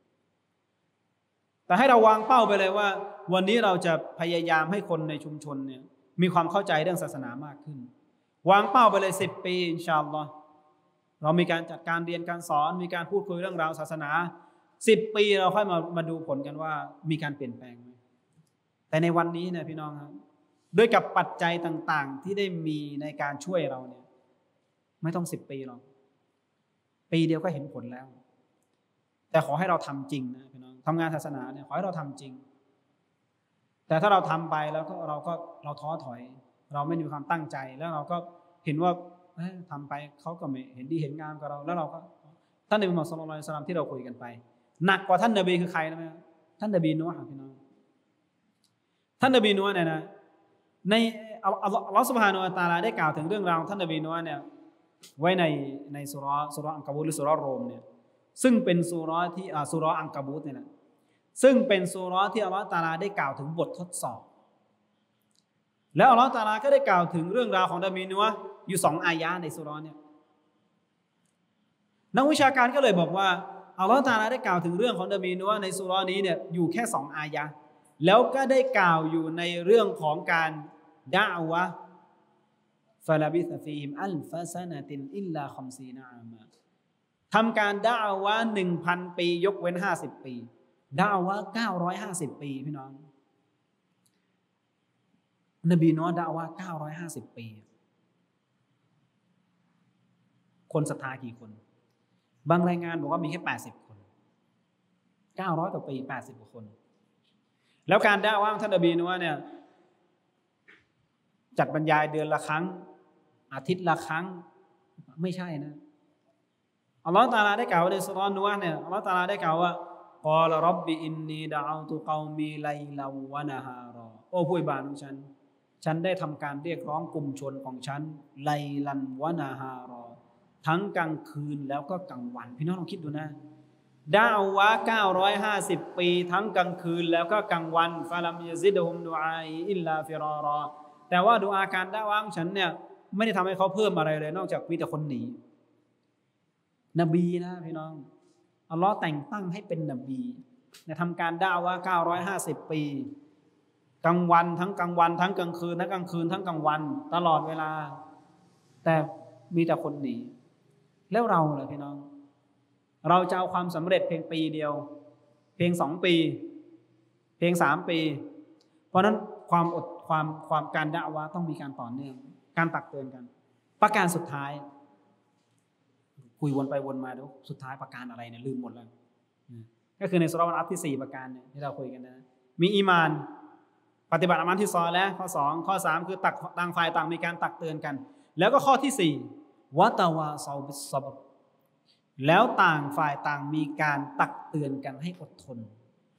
แต่ให้เราวางเป้าไปเลยว่าวันนี้เราจะพยายามให้คนในชุมชนเนี่ยมีความเข้าใจเรื่องศาสนามากขึ้นวางเป้าไปเลย10 ปีอินชาอัลลอฮ์เรามีการจัดการเรียนการสอนมีการพูดคุยเรื่องราวศาสนา10 ปีเราค่อยมาดูผลกันว่ามีการเปลี่ยนแปลงไหมแต่ในวันนี้เนี่ยพี่น้องครับด้วยกับปัจจัยต่างๆที่ได้มีในการช่วยเราเนี่ยไม่ต้อง10 ปีหรอกปีเดียวก็เห็นผลแล้วแต่ขอให้เราทำจริงนะพี่น้องทำงานศาสนาเนี่ยขอให้เราทำจริงแต่ถ้าเราทำไปแล้วก็เราท้อถอยเราไม่มีความตั้งใจแล้วเราก็เห็นว่าทำไปเขาก็ไม่เห็นดีเห็นงามกับเราแล้วเราก็ท่านนบีมุฮัมมัดศ็อลลัลลอฮุอะลัยฮิวะซัลลัมที่เราคุยกันไปหนักกว่าท่านนบีคือใครนะท่านนบีนูห์พี่น้องท่านนบีนูห์เนี่ยนะในอัลลอฮฺซุบฮานะฮูวะตะอาลาได้กล่าวถึงเรื่องราวของท่านนบีนูห์เนี่ยไว้ในสุเราะห์อังกะบูตหรือสุเราะห์โรมเนี่ยซึ่งเป็นสุเราะห์ที่สุเราะห์อังกะบูตเนี่ยนะซึ่งเป็นสุเราะห์ที่อัลลอฮฺตะอาลาได้กล่าวถึงบททดสอบแล้วอัลลอฮฺตะอาลาก็ได้กล่าวถึงเรื่องราวของนบีนูห์อยู่2อายะห์ในสุเราะห์เนี่ยนักวิชาการก็เลยบอกว่าอัลลอฮฺตะอาลาได้กล่าวถึงเรื่องของนบีนูห์ในสุเราะห์นี้เนี่ยอยู่แค่2อายะห์แล้วก็ได้กล่าวอยู่ในเรื่องของการดะอวะห์ฟะลาบิษะฟีฮิมอัลฟะซะนะตินอิลลาคัมซีนะอามาทำการดะอวะห์ 1,000 ปียกเว้น50 ปีดะอวะห์950 ปีพี่น้องนบีนูห์ดะอวะห์950 ปีคนศรัทธากี่คนบางรายงานบอกว่ามีแค่80 คน900 กว่าปี80 กว่าคนแล้วการดะอวะห์ของท่านนบีนูห์เนี่ยจัดบรรยายเดือนละครั้งอาทิตย์ละครั้งไม่ใช่นะอัลลอฮฺตะอาลาได้กล่าวในสุเราะห์นูห์เนี่ยอัลลอฮฺตะอาลาได้กล่าวว่ากอลร็อบบิอินนีดะเอาตุกอมีไลลาวะนะฮารอโอ้ผู้อิบาดของฉันได้ทำการเรียกร้องกลุ่มชนของฉันไลลันวะนะฮารอทั้งกลางคืนแล้วก็กลางวันพี่น้องลองคิดดูนะดะอวะห์950 ปีทั้งกลางคืนแล้วก็กลางวันฟะลัมยะซิดฮุมดุอาอีอิลลาฟิรารอแต่ว่าดุอาการดะอวะห์ของฉันเนี่ยไม่ได้ทำให้เขาเพิ่มอะไรเลยนอกจากมีแต่คนหนีนบีนะพี่น้องอัลลอฮ์แต่งตั้งให้เป็นนบีทำการดะอวะห์950 ปีกลางวันทั้งกลางวันทั้งกลางคืนทั้งกลางคืนทั้งกลางวันตลอดเวลาแต่มีแต่คนหนีแล้วเราล่ะพี่น้องเราจะเอาความสำเร็จเพียงปีเดียวเพียง2 ปีเพียง3 ปีเพราะนั้นความการดะอวะห์ต้องมีการต่อเนื่องการตักเตือนกันประการสุดท้ายคุยวนไปวนมาดูสุดท้ายประการอะไรเนี่ยลืมหมดแล้วก็คือในสุเราะห์อัลที่4ประการเนี่ยที่เราคุยกันนะมีอีมานปฏิบัติอามัลที่ซอและข้อ2ข้อ3คือต่างฝ่ายต่างมีการตักเตือนกันแล้วก็ข้อที่4วะตะวาซอบิสซับรแล้วต่างฝ่ายต่างมีการตักเตือนกันให้อดทน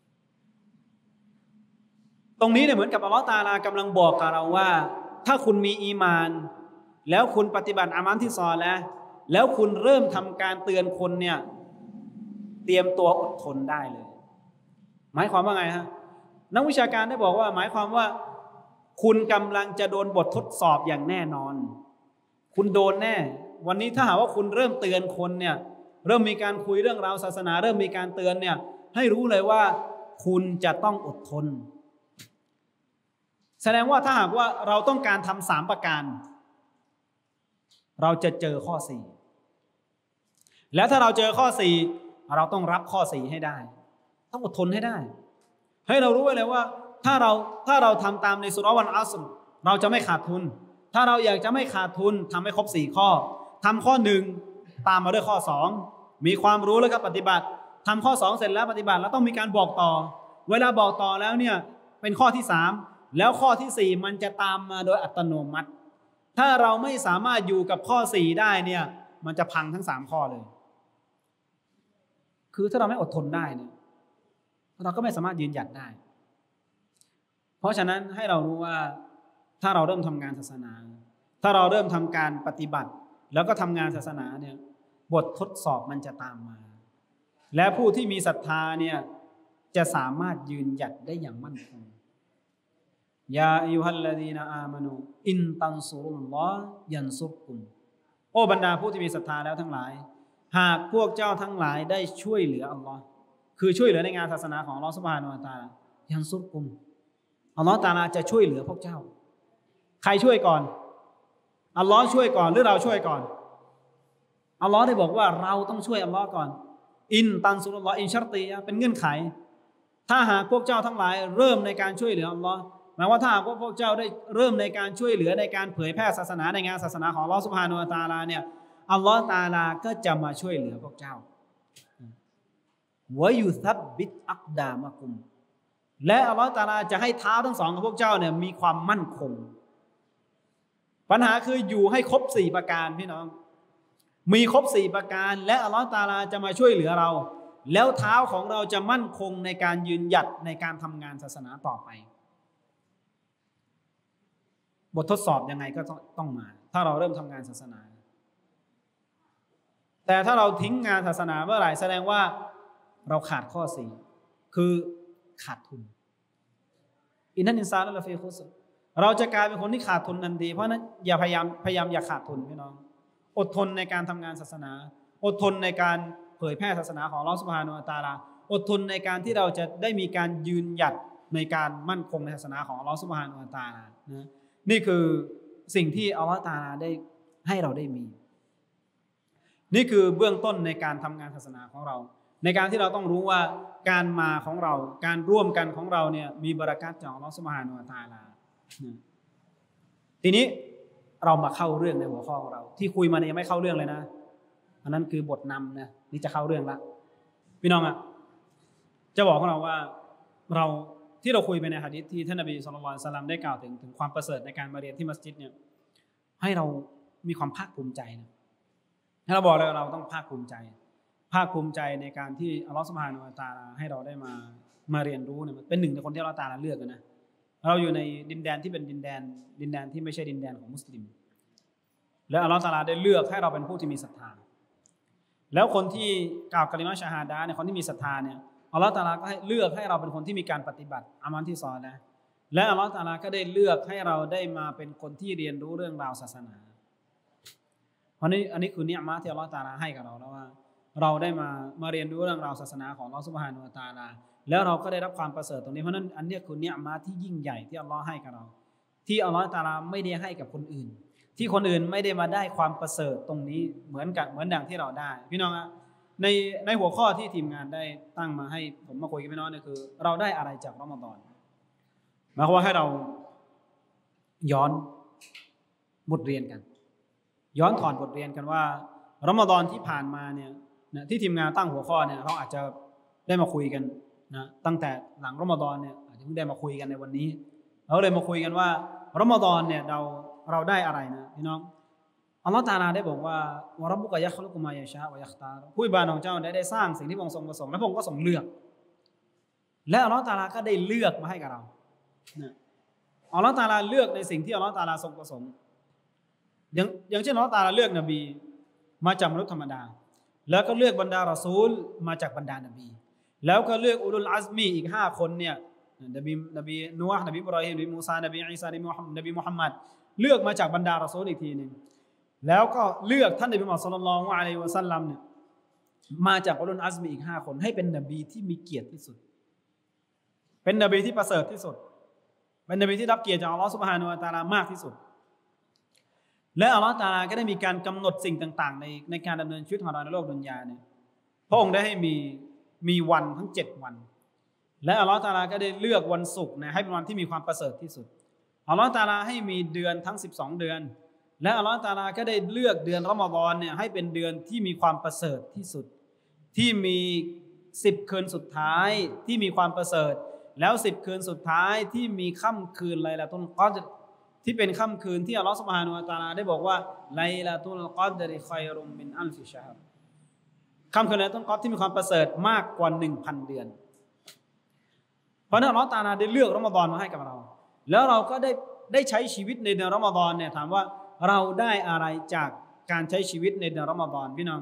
ตรงนี้เนี่ยเหมือนกับอัลเลาะห์ตะอาลากำลังบอกกับเราว่าถ้าคุณมีอีมานแล้วคุณปฏิบัติอามัลที่ซอแล้วคุณเริ่มทำการเตือนคนเนี่ยเตรียมตัวอดทนได้เลยหมายความว่าไงฮะนักวิชาการได้บอกว่าหมายความว่าคุณกำลังจะโดนบททดสอบอย่างแน่นอนคุณโดนแน่วันนี้ถ้าหากว่าคุณเริ่มเตือนคนเนี่ยเริ่มมีการคุยเรื่องราวศาสนาเริ่มมีการเตือนเนี่ยให้รู้เลยว่าคุณจะต้องอดทนแสดงว่าถ้าหากว่าเราต้องการทำ3 ประการเราจะเจอข้อ4แล้วถ้าเราเจอข้อ4เราต้องรับข้อ4ให้ได้ต้องอดทนให้ได้ให้เรารู้ไว้เลยว่าถ้าเราทำตามในสุเราะห์วันอัศรเราจะไม่ขาดทุนถ้าเราอยากจะไม่ขาดทุนทำให้ครบ4 ข้อทำข้อ1ตามมาด้วยข้อ2มีความรู้แล้วก็ปฏิบัติทำข้อ2เสร็จแล้วปฏิบัติแล้วต้องมีการบอกต่อเวลาบอกต่อแล้วเนี่ยเป็นข้อที่3แล้วข้อที่4มันจะตามมาโดยอัตโนมัติถ้าเราไม่สามารถอยู่กับข้อ4ได้เนี่ยมันจะพังทั้ง3 ข้อเลยคือถ้าเราไม่อดทนได้เนี่ยเราก็ไม่สามารถยืนหยัดได้เพราะฉะนั้นให้เรารู้ว่าถ้าเราเริ่มทำงานศาสนาถ้าเราเริ่มทำการปฏิบัติแล้วก็ทำงานศาสนาเนี่ยบททดสอบมันจะตามมาและผู้ที่มีศรัทธาเนี่ยจะสามารถยืนหยัดได้อย่างมั่นคงยาอัยยูฮัลลดีนอามานูอินตันซุรุลลอฮ์ยันซุรกุมโอ้บรรดาผู้ที่มีศรัทธาแล้วทั้งหลายหากพวกเจ้าทั้งหลายได้ช่วยเหลืออัลลอฮ์คือช่วยเหลือในงานศาสนาของอัลลอฮ์ซุบฮานะฮูวะตะอาลายันซุรกุมอัลลอฮ์ตะอาลาจะช่วยเหลือพวกเจ้าใครช่วยก่อนอัลลอฮ์ช่วยก่อนหรือเราช่วยก่อนอัลลอฮ์ได้บอกว่าเราต้องช่วยอัลลอฮ์ก่อนอินตันซุรุลลอฮ์อินชัรตีเป็นเงื่อนไขถ้าหากพวกเจ้าทั้งหลายเริ่มในการช่วยเหลืออัลลอฮ์หมายว่าถ้าหากพวกเจ้าได้เริ่มในการช่วยเหลือในการเผยแพร่ศาสนาในงานศาสนาของอัลลอฮ์ซุบฮานะฮูวะตะอาลาเนี่ยอัลลอฮ์ตะอาลาก็จะมาช่วยเหลือพวกเจ้าวะยุซับบิตอักดามะกุมและอัลลอฮ์ตะอาลาจะให้เท้าทั้งสองของพวกเจ้าเนี่ยมีความมั่นคงปัญหาคืออยู่ให้ครบ4ประการพี่น้องมีครบ4ประการและอัลลอฮฺตะอาลาจะมาช่วยเหลือเราแล้วเท้าของเราจะมั่นคงในการยืนหยัดในการทำงานศาสนาต่อไปบททดสอบยังไงก็ต้องมาถ้าเราเริ่มทำงานศาสนาแต่ถ้าเราทิ้งงานศาสนาเมื่อไหร่แสดงว่าเราขาดข้อ4คือขาดทุนอินนัลอินซานะละฟีคุสรเราจะกลายเป็นคนที่ขาดทุนทันทีเพราะนั้นอย่าพยายามอย่าขาดทุนพี่น้องอดทนในการทำงานศาสนาอดทนในการเผยแพร่ศาสนาของอัลเลาะห์ซุบฮานะฮูวะตะอาลาอดทนในการที่เราจะได้มีการยืนหยัดในการมั่นคงในศาสนาของอัลเลาะห์ซุบฮานะฮูวะตะอาลานะนี่คือสิ่งที่อัลเลาะห์ตะอาลาได้ให้เราได้มีนี่คือเบื้องต้นในการทำงานศาสนาของเราในการที่เราต้องรู้ว่าการมาของเราการร่วมกันของเราเนี่ยมีบารอกัตจากอัลเลาะห์ซุบฮานะฮูวะตะอาลาทีนี้เรามาเข้าเรื่องในหัวข้อของเราที่คุยมาเนี่ยยังไม่เข้าเรื่องเลยนะอันนั้นคือบทนำนะนี่จะเข้าเรื่องละพี่น้องอ่ะจะบอกกับเราว่าเราที่เราคุยไปในหะดีษที่ท่านนบีศ็อลลัลลอฮุอะลัยฮิวะซัลลัมได้กล่าวถึงความประเสริฐในการมาเรียนที่มัสยิดเนี่ยให้เรามีความภาคภูมิใจนะถ้าเราบอกเลยเราต้องภาคภูมิใจในการที่อัลเลาะห์ซุบฮานะฮูวะตะอาลาให้เราได้มาเรียนรู้เนี่ยเป็นหนึ่งในคนที่อัลเลาะห์ตะอาลาเลือกนะเราอยู่ในดินแดนที่เป็นดินแดนที่ไม่ใช่ดินแดนของมุสลิมและอัลเลาะห์ตะอาลาได้เลือกให้เราเป็นผู้ที่มีศรัทธาแล้วคนที่กล่าวกะลิมะฮ์ชะฮาดะห์เนี่ยคนที่มีศรัทธาเนี่ยอัลเลาะห์ตะอาลาก็ให้เลือกให้เราเป็นคนที่มีการปฏิบัติอามัลที่ซอลิห์และอัลเลาะห์ตะอาลาก็ได้เลือกให้เราได้มาเป็นคนที่เรียนรู้เรื่องราวศาสนาเพราะอันนี้คือเนียมะห์ที่อัลเลาะห์ตะอาลาให้กับเราแล้วว่าเราได้มาเรียนรู้เรื่องราวศาสนาของอัลเลาะห์ซุบฮานะฮูวะตะอาลาแล้วเราก็ได้รับความประเสริฐตรงนี้เพราะนั้นอันนี้คือเนียมะห์ที่ยิ่งใหญ่ที่อัลเลาะห์ให้กับเราที่อัลเลาะห์ตะอาลาไม่ได้ให้กับคนอื่นที่คนอื่นไม่ได้มาได้ความประเสริฐตรงนี้เหมือนดังที่เราได้พี่น้องอะในหัวข้อที่ทีมงานได้ตั้งมาให้ผมมาคุยกับพี่น้องเนี่ยคือเราได้อะไรจากรอมฎอนหมายความว่าให้เราย้อนบทเรียนกันย้อนถอดบทเรียนกันว่ารอมฎอนที่ผ่านมาเนี่ยที่ทีมงานตั้งหัวข้อเนี่ยเราอาจจะได้มาคุยกันนะตั้งแต่หลังรอมฎอนเนี่ยอาจจะเพิ่งได้มาคุยกันในวันนี้เราเลยมาคุยกันว่ารอมฎอนเนี่ยเราได้อะไรนะพี่น้องอัลลอฮฺตะอาลาได้บอกว่าวะร็อบบุกะยัคลุกุมายะชาอ์วะยัคตาร์ผู้อิบาดะห์ของเจ้าได้สร้างสิ่งที่พระองค์ทรงประสงค์และพระองค์ก็ทรงเลือกและอัลลอฮฺตะอาลาก็ได้เลือกมาให้กับเราอัลลอฮฺตะอาลาเลือกในสิ่งที่อัลลอฮฺตะอาลาทรงประสงค์อย่างเช่นอัลลอฮฺตะอาลาเลือกนบีมาจากมนุษย์ธรรมดาแล้วก็เลือกบรรดารอซูลมาจากบรรดานบีแล้วก็เลือกอุลุลอัซมีอีก5คนเนี่ยนบีนูฮ์นบีอิบรอฮีมนบีมูซานบีอีซานบีมุฮัมมัดเลือกมาจากบรรดารอซูลอีกทีนึงแล้วก็เลือกท่านนบีมุฮัมมัดศ็อลลัลลอฮุอะลัยฮิวะซัลลัมเนี่ยมาจากอุลุลอัซมีอีก5คนให้เป็นนบีที่มีเกียรติที่สุดเป็นนบีที่ประเสริฐที่สุดเป็นนบีที่รับเกียรติจากอัลเลาะห์ซุบฮานะฮูวะตะอาลามากที่สุดและอัลเลาะห์ตะอาลาก็ได้มีการกำหนดสิ่งต่างๆในการดำเนินชีวิตของเราในโลกดุนยาเนี่ยพระองค์ได้ให้มีวันทั้ง7วันและอัลเลาะห์ตะอาลาก็ได้เลือกวันศุกร์นะให้เป็นวันที่มีความประเสริฐที่สุดอัลเลาะห์ตะอาลาให้มีเดือนทั้ง12เดือนและอัลเลาะห์ตะอาลาก็ได้เลือกเดือนรอมฎอนเนี่ยให้เป็นเดือนที่มีความประเสริฐที่สุดที่มี10คืนสุดท้ายที่มีความประเสริฐแล้ว10คืนสุดท้ายที่มีค่ำคืนไลลาตุลกอดรที่เป็นค่ำคืนที่อัลเลาะห์ซุบฮานะฮูวะตะอาลาได้บอกว่าไลลาตุลกอดริค็อยรุมมินอัลฟิชะฮรค่ำคืนไลลาตุลกอดรที่มีความประเสริฐมากกว่า 1,000 เดือนเพราะนั้นอัลเลาะห์ตะอาลาได้เลือกรอมฎอนมาให้กับเราแล้วเราก็ได้ใช้ชีวิตในเดือนรอมฎอนเนี่ยถามว่าเราได้อะไรจากการใช้ชีวิตในเดือนรอมฎอนพี่น้อง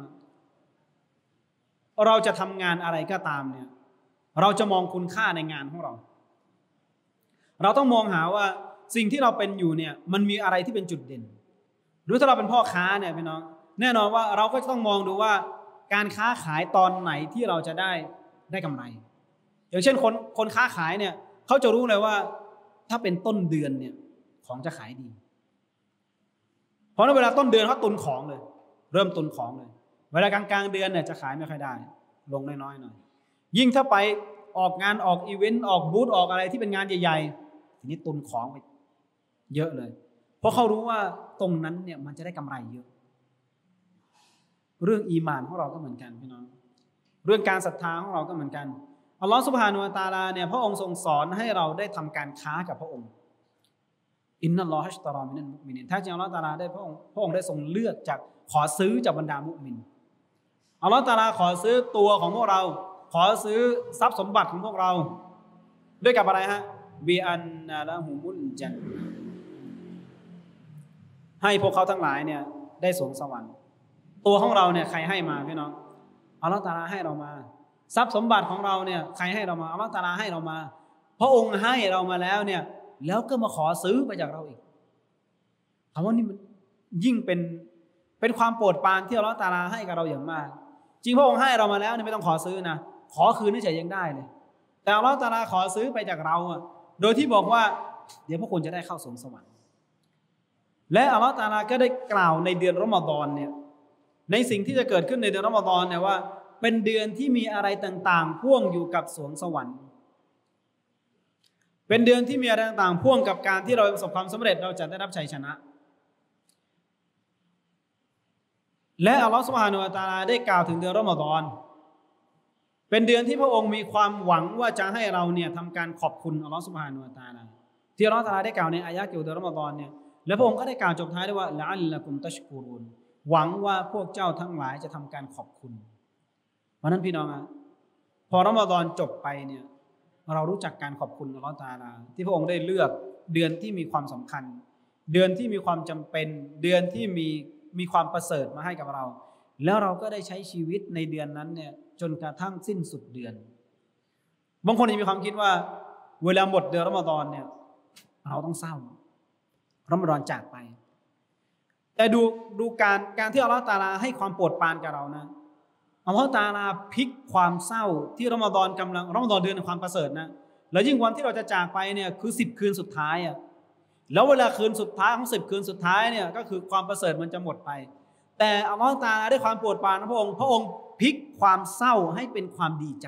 เราจะทำงานอะไรก็ตามเนี่ยเราจะมองคุณค่าในงานของเราต้องมองหาว่าสิ่งที่เราเป็นอยู่เนี่ยมันมีอะไรที่เป็นจุดเด่นหรือถ้าเราเป็นพ่อค้าเนี่ยพี่น้องแน่นอนว่าเราก็จะต้องมองดูว่าการค้าขายตอนไหนที่เราจะได้กำไรอย่างเช่นคนค้าขายเนี่ยเขาจะรู้เลยว่าถ้าเป็นต้นเดือนเนี่ยของจะขายดีเพราะในเวลาต้นเดือนเขาตุนของเลยเริ่มตุนของเลยเวลากลางเดือนเนี่ยจะขายไม่ค่อยได้ลงน้อยๆหน่อยยิ่งถ้าไปออกงานออกอีเวนต์ออกบูธออกอะไรที่เป็นงานใหญ่ๆทีนี้ตุนของไปเยอะเลยเพราะเขารู้ว่าตรงนั้นเนี่ยมันจะได้กำไรเยอะเรื่องอีหม่านของเราก็เหมือนกันพี่น้องเรื่องการศรัทธาของเราก็เหมือนกันอัลลอฮฺซุบฮานะฮูวะตะอาลาเนี่ยพระองค์ทรงสอนให้เราได้ทำการค้ากับพระองค์อินนัลลอฮะอัชตารอมินัลมุอ์มินีนแท้จริงอัลเลาะห์ตะอาลาได้พระองค์ได้ทรงเลือกจากขอซื้อจากบรรดามุอ์มินอัลเลาะห์ตะอาลาขอซื้อตัวของพวกเราขอซื้อทรัพย์สมบัติของพวกเราด้วยกับอะไรฮะบิอันนะละฮุมุลจันให้พวกเขาทั้งหลายเนี่ยได้สวงสวรรค์ตัวของเราเนี่ยใครให้มาพี่น้องอัลเลาะห์ตะอาลาให้เรามาทรัพย์สมบัติของเราเนี่ยใครให้เรามาอัลเลาะห์ตะอาลาให้เรามาพระองค์ให้เรามาแล้วเนี่ยแล้วก็มาขอซื้อไปจากเราอีกคำว่านี่มันยิ่งเป็นความโปรดปรานที่อัลเลาะห์ตะอาลาให้กับเราอย่างมากจริงพระองค์ให้เรามาแล้วเนี่ยไม่ต้องขอซื้อนะขอคืนเฉยๆยังได้เลยแต่อัลเลาะห์ตะอาลาขอซื้อไปจากเราโดยที่บอกว่าเดี๋ยวพวกคุณจะได้เข้าสวงสวรรค์และอัลเลาะห์ตะอาลาก็ได้กล่าวในเดือนรอมฎอนเนี่ยในสิ่งที่จะเกิดขึ้นในเดือนรอมฎอนเนี่ยว่าเป็นเดือนที่มีอะไรต่างๆพ่วงอยู่กับสวงสวรรค์เป็นเดือนที่มีอะไรต่างๆพ่วงกับการที่เราประสบความสำเร็จเราจะได้รับชัยชนะและอัลลอฮฺซุบฮานะฮูวะตะอาลาได้กล่าวถึงเดือนรอมฎอนเป็นเดือนที่พระองค์มีความหวังว่าจะให้เราเนี่ยทำการขอบคุณอัลลอฮฺซุบฮานะฮูวะตะอาลาที่อัลลอฮฺตะอาลาได้กล่าวในอายะห์เกี่ยวกับเดือนรอมฎอนเนี่ยและพระองค์ก็ได้กล่าวจบท้ายด้วยว่าละอัลละกุมตัชกุรุนหวังว่าพวกเจ้าทั้งหลายจะทำการขอบคุณเพราะนั้นพี่น้องพอรอมฎอนจบไปเนี่ยเรารู้จักการขอบคุณอัลเลาะห์ตะอาลาที่พระองค์ได้เลือกเดือนที่มีความสำคัญเดือนที่มีความจำเป็นเดือนที่มีความประเสริฐมาให้กับเราแล้วเราก็ได้ใช้ชีวิตในเดือนนั้นเนี่ยจนกระทั่งสิ้นสุดเดือนบางคนมีความคิดว่าเวลาหมดเดือนรอมฎอนเนี่ยเราต้องเศร้ารอมฎอนจากไปแต่ดูการที่อัลเลาะห์ตะอาลาให้ความโปรดปรานกับเรานะอัลเลาะห์ตะอาลาพลิกความเศร้าที่รอมฎอนรอมฎอนเดือนแห่งความประเสริฐนะแล้วยิ่งวันที่เราจะจากไปเนี่ยคือ10 คืนสุดท้ายแล้วเวลาคืนสุดท้ายของ10 คืนสุดท้ายเนี่ยก็คือความประเสริฐมันจะหมดไปแต่อัลเลาะห์ตะอาลาด้วยความโปรดปรานของพระองค์พลิกความเศร้าให้เป็นความดีใจ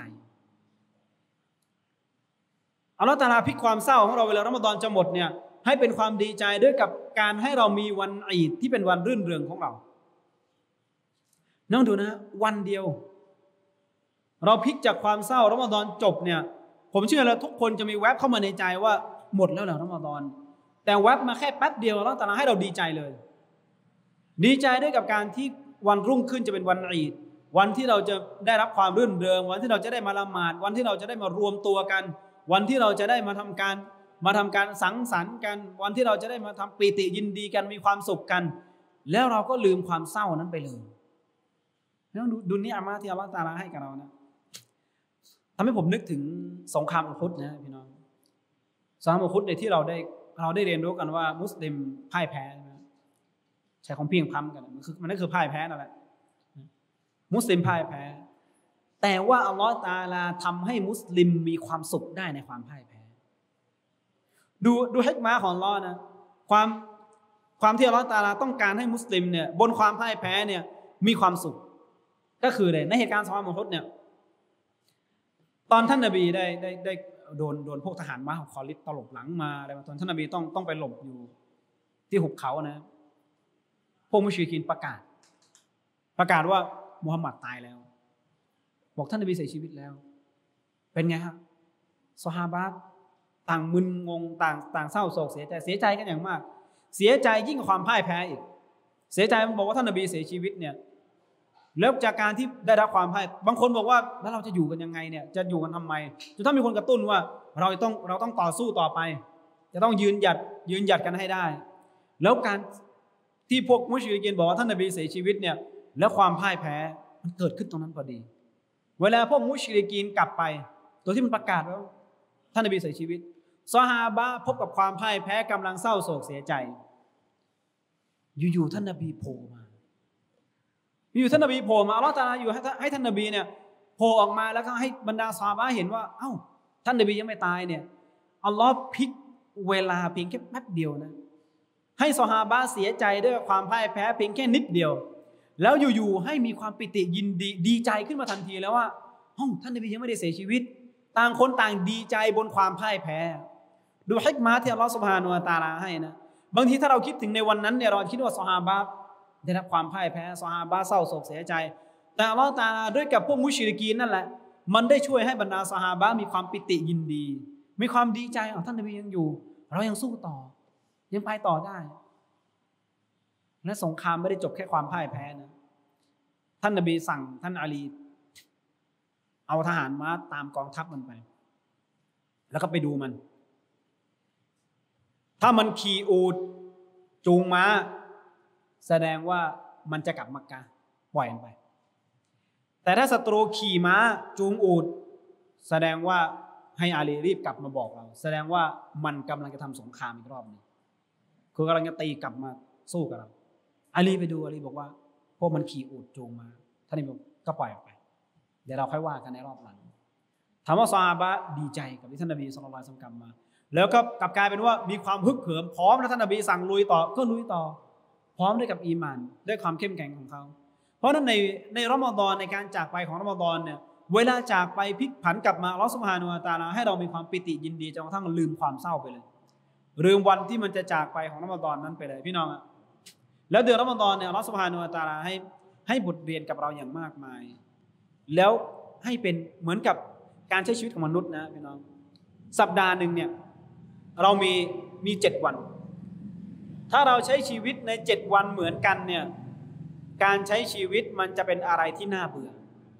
อัลเลาะห์ตะอาลาพลิกความเศร้าของเราเวลารอมฎอนจะหมดเนี่ยให้เป็นความดีใจด้วยกับการให้เรามีวันอีดที่เป็นวันรื่นเริงของเราน้องดูนะวันเดียวเราพลิกจากความเศร้ารอมฎอนจบเนี่ยผมเชื่อแล้วทุกคนจะมีแวบเข้ามาในใจว่าหมดแล้วเหรอรอมฎอนแต่แวบมาแค่แป๊บเดียวแล้วแต่ละให้เราดีใจเลยดีใจด้วยกับการที่วันรุ่งขึ้นจะเป็นวันอีดวันที่เราจะได้รับความรื่นเริงวันที่เราจะได้มาละหมาดวันที่เราจะได้มารวมตัวกันวันที่เราจะได้มาทำการสังสรรค์กันวันที่เราจะได้มาทำปีติยินดีกันมีความสุขกันแล้วเราก็ลืมความเศร้านั้นไปเลยต้องดูนี่อามาที่อัลเลาะห์ตะอาลาให้กับเรานะทำให้ผมนึกถึงสงครามอุฮุดนะพี่น้องสงครามอุฮุดในที่เราได้เรียนรู้กันว่ามุสลิมพ่ายแพ้ใช้ของเพียงพำกันมันก็คือพ่ายแพ้นั่นแหละมุสลิมพ่ายแพ้แต่ว่าอัลเลาะห์ตะอาลาทำให้มุสลิมมีความสุขได้ในความพ่ายแพ้ดูฮิกมะฮ์ของอัลเลาะห์นะความที่อัลเลาะห์ตะอาลาต้องการให้มุสลิมเนี่ยบนความพ่ายแพ้เนี่ยมีความสุขก็คือในเหตุการณ์สงครามอุฮุดเนี่ยตอนท่านนบีได้โดนพวกทหารม้าของคอลิดตลบหลังมาอะไรมาตอนท่านนบีต้องไปหลบอยู่ที่หุบเขานะพวกมุชริกีนประกาศว่ามุฮัมมัดตายแล้วบอกท่านนบีเสียชีวิตแล้วเป็นไงฮะซอฮาบะห์ต่างมึนงงต่างเศร้าโศกเสียใจกันอย่างมากเสียใจยิ่งกว่าความพ่ายแพ้อีกเสียใจมันบอกว่าท่านนบีเสียชีวิตเนี่ยแล้วจากการที่ได้รับความพ่ายบางคนบอกว่าแล้วเราจะอยู่กันยังไงเนี่ยจะอยู่กันทำไมจนถ้ามีคนกระตุ้นว่าเราต้องต่อสู้ต่อไปจะต้องยืนหยัดกันให้ได้แล้วการที่พวกมุชริกีนบอกว่าท่านนบีเสียชีวิตเนี่ยแล้วความพ่ายแพ้มันเกิดขึ้นตรงนั้นพอดีเวลาพวกมุชริกีนกลับไปตัวที่มันประกาศว่าท่านนบีเสียชีวิตซอฮาบะห์พบกับความพ่ายแพ้กำลังเศร้าโศกเสียใจอยู่ๆท่านนบีโผล่มาอยู่ท่านนบีโผล่มาอัลเลาะห์ตะอาลาอยู่ให้ท่านนบีเนี่ยโผล่ออกมาแล้วก็ให้บรรดาซอฮาบะห์เห็นว่าเอ้าท่านนบียังไม่ตายเนี่ยอัลเลาะห์พลิกเวลาเพียงแค่แป๊บเดียวนะให้ซอฮาบะห์เสียใจด้วยความพ่ายแพ้เพียงแค่นิดเดียวแล้วอยู่ๆให้มีความปิติยินดีใจขึ้นมาทันทีแล้วว่าท่านนบียังไม่ได้เสียชีวิตต่างคนต่างดีใจบนความพ่ายแพ้ดูฮิกมะฮ์ที่อัลเลาะห์ซุบฮานะฮูวะตะอาลาให้นะบางทีถ้าเราคิดถึงในวันนั้นเนี่ยเราคิดว่าซอฮาบะห์ได้รับความพ่ายแพ้ซอฮาบะห์เศร้าโศกเสียใจแต่อัลเลาะห์ตะอาลาด้วยกับพวกมุชริกีนนั่นแหละมันได้ช่วยให้บรรดาซอฮาบะห์มีความปิติยินดีมีความดีใจท่านนบียังอยู่เรายังสู้ต่อยังไปต่อได้และสงครามไม่ได้จบแค่ความพ่ายแพ้นะท่านนบีสั่งท่านอาลีเอาทหารม้าตามกองทัพมันไปแล้วก็ไปดูมันถ้ามันขี่อูฐจูงม้าแสดงว่ามันจะกลับมักกะห์ปล่อยมันไปแต่ถ้าศัตรูขี่ม้าจูงอูฐแสดงว่าให้อาลีรีบกลับมาบอกเราแสดงว่ามันกำลังจะทำสงครามอีกรอบนึงคือกำลังจะตีกลับมาสู้กับเราอาลีไปดูอาลีบอกว่าพวกมันขี่อูฐจูงมาท่านนบีบอกก็ปล่อยออกไปเดี๋ยวเราค่อยว่ากันในรอบหลังถามว่าซอฮาบะห์ดีใจกับที่ท่านนบีศ็อลลัลลอฮุอะลัยฮิวะซัลลัมกลับมาแล้วก็กลับกลายเป็นว่ามีความฮึกเหิมพร้อมแล้วท่านนบีสั่งลุยต่อก็ลุยต่อพร้อมด้วยกับอีหม่านด้วยความเข้มแข็งของเขาเพราะนั้นในรอมฎอนในการจากไปของรอมฎอนเนี่ยเวลาจากไปพลิกผันกลับมาอัลเลาะห์ซุบฮานะฮูวะตะอาลาให้เรามีความปิติยินดีจนกระทั่งลืมความเศร้าไปเลยลืมวันที่มันจะจากไปของรอมฎอนนั้นไปเลยพี่น้องอะแล้วเดือนรอมฎอนเนี่ยอัลเลาะห์ซุบฮานะฮูวะตะอาลาให้บทเรียนกับเราอย่างมากมายแล้วให้เป็นเหมือนกับการใช้ชีวิตของมนุษย์นะพี่น้องสัปดาห์นึงเนี่ยเรามี7 วันถ้าเราใช้ชีวิตใน7 วันเหมือนกันเนี่ยการใช้ชีวิตมันจะเป็นอะไรที่น่าเบื่อ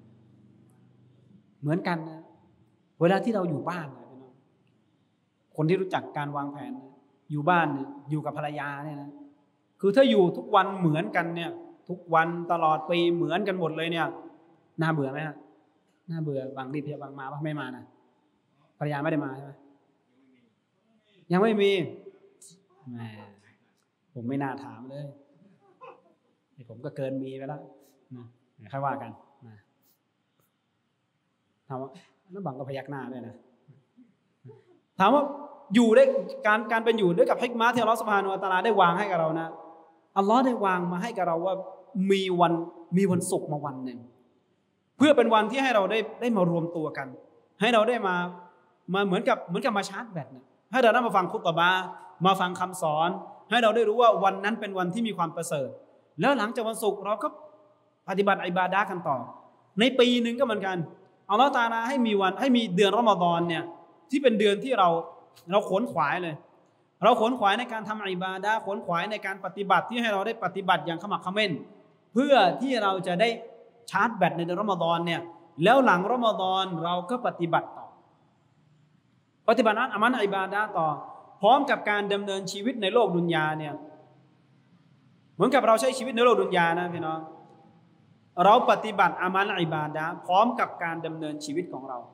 เหมือนกันนะเวลาที่เราอยู่บ้านนะพี่น้องคนที่รู้จักการวางแผนนะอยู่บ้านเนี่ยอยู่กับภรรยาเนี่ยนะคือถ้าอยู่ทุกวันเหมือนกันเนี่ยทุกวันตลอดปีเหมือนกันหมดเลยเนี่ยน่าเบื่อไหมฮะน่าเบื่อบางรีบบางมาไม่มานะภรรยาไม่ได้มาใช่ไหมยังไม่มีแหมผมไม่น่าถามเลยผมก็เกินมีไปแล้วนะค่อยว่ากันนะถามว่าแล้วบางก็พยักหน้าด้วยนะถามว่าอยู่ได้การเป็นอยู่ด้วยกับฮิกมะห์ที่อัลเลาะห์ซุบฮานะฮูวะตะอาลาได้วางให้กับเรานะอัลเลาะห์ได้วางมาให้กับเราว่ามีวันศุกร์มาวันหนึ่งเพื่อเป็นวันที่ให้เราได้มารวมตัวกันให้เราได้มาเหมือนกับมาชาร์จแบตนะให้เราได้มาฟังคุตบะห์มาฟังคำสอนให้เราได้รู้ว่าวันนั้นเป็นวันที่มีความประเสริฐแล้วหลังจากวันศุกร์เราก็ปฏิบัติอิบาดะห์กันต่อในปีหนึ่งก็เหมือนกันอัลเลาะห์ตะอาลาให้มีเดือนรอมฎอนเนี่ยที่เป็นเดือนที่เราขวนขวายเลยเราขวนขวายในการทำอิบาดะห์ขวนขวายในการปฏิบัติที่ให้เราได้ปฏิบัติอย่างขมักเขม้นเพื่อที่เราจะได้ชาร์จแบตในเดือนรอมฎอนเนี่ยแล้วหลังรอมฎอนเราก็ปฏิบัติต่อปฏิบัตินั้นอามันอิบาดะห์ต่อพร้อมกับการดำเนินชีวิตในโลกดุนยาเนี่ยเหมือนกับเราใช้ชีวิตในโลกดุนยานะพี่น้องเราปฏิบัติอามันอิบาดะห์พร้อมกับการดำเนินชีวิตของเรา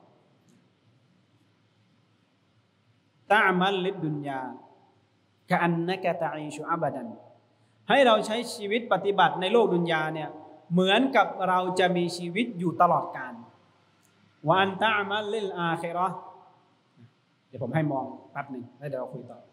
ตะอมัลลิดดุนยากะอันนะกะตะอีชุอะบะดันให้เราใช้ชีวิตปฏิบัติในโลกดุนยาเนี่ยเหมือนกับเราจะมีชีวิตอยู่ตลอดกาลวะอันตะอมัลลิลอาคิเราะห์เดี๋ยวผมให้มองแป๊บนึงแล้วเดี๋ยวเราคุยต่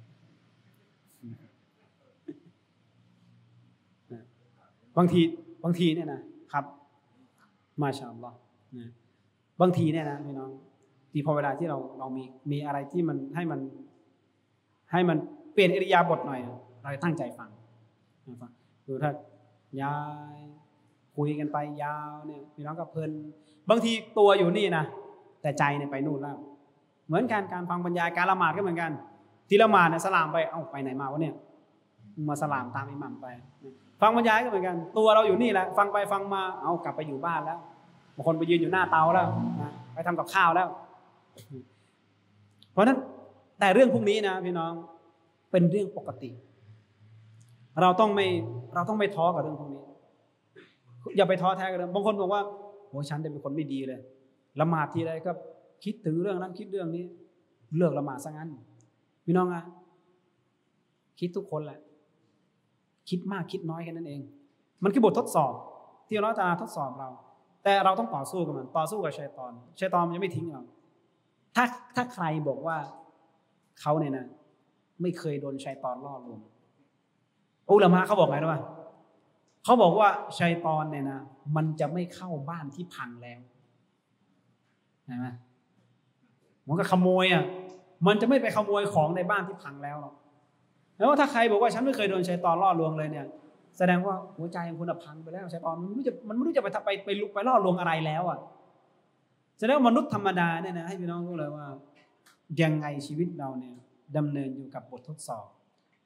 อบางทีเนี่ยนะครับมาชาอัลลอฮ์บางทีเนี่ยนะพี่น้องที่พอเวลาที่เรามีอะไรที่มันให้มันเปลี่ยนอิริยาบถหน่อยเราตั้งใจฟังดูถ้ายายคุยกันไปยาวเนี่ยพี่น้องก็เพลินบางทีตัวอยู่นี่นะแต่ใจเนี่ยไปนู่นแล้วเหมือนกันการฟังบรรยายการละหมาดก็เหมือนกันที่ละหมาดเนี่ยสลามไปไปไหนมาวะเนี่ยมาสลามตามอิหมัมไปฟังบรรยายก็เหมือนกันตัวเราอยู่นี่แหละฟังไปฟังมากลับไปอยู่บ้านแล้วบางคนไปยืนอยู่หน้าเตาแล้วนะไปทำกับข้าวแล้วเพราะนั้นแต่เรื่องพวกนี้นะพี่น้องเป็นเรื่องปกติเราต้องไม่ท้อกับเรื่องพวกนี้อย่าไปท้อแท้กับเรื่องบางคนบอกว่าโหฉันเป็นคนไม่ดีเลยละหมาดทีไรก็คิดถึงเรื่องนั้นคิดเรื่องนี้เลิกละหมาดซะงั้นพี่น้องอะคิดทุกคนแหละคิดมากคิดน้อยแค่นั้นเองมันคือบททดสอบที่เราจะทดสอบเราแต่เราต้องต่อสู้กับมันต่อสู้กับชัยฏอนมันจะไม่ทิ้งเราถ้าใครบอกว่าเขาเนี่ยนะไม่เคยโดนชัยฏอนล่อลวงอุลามะเขาบอกไงรู้ป่ะเขาบอกว่าชัยฏอนเนี่ยนะมันจะไม่เข้าบ้านที่พังแล้วเห็นไหมเหมือนกับขโมยอ่ะมันจะไม่ไปขโมยของในบ้านที่พังแล้วหรอกแล้วถ้าใครบอกว่าฉันไม่เคยโดนชัยฏอนล่อลวงเลยเนี่ยแสดงว่าหัวใจของคุณพังไปแล้วชัยฏอนมันไม่รู้จะไปล่อลวงอะไรแล้วอ่ะแสดงว่ามนุษย์ธรรมดาเนี่ยนะให้พี่น้องรู้เลยว่ายังไงชีวิตเราเนี่ยดำเนินอยู่กับบททดสอบ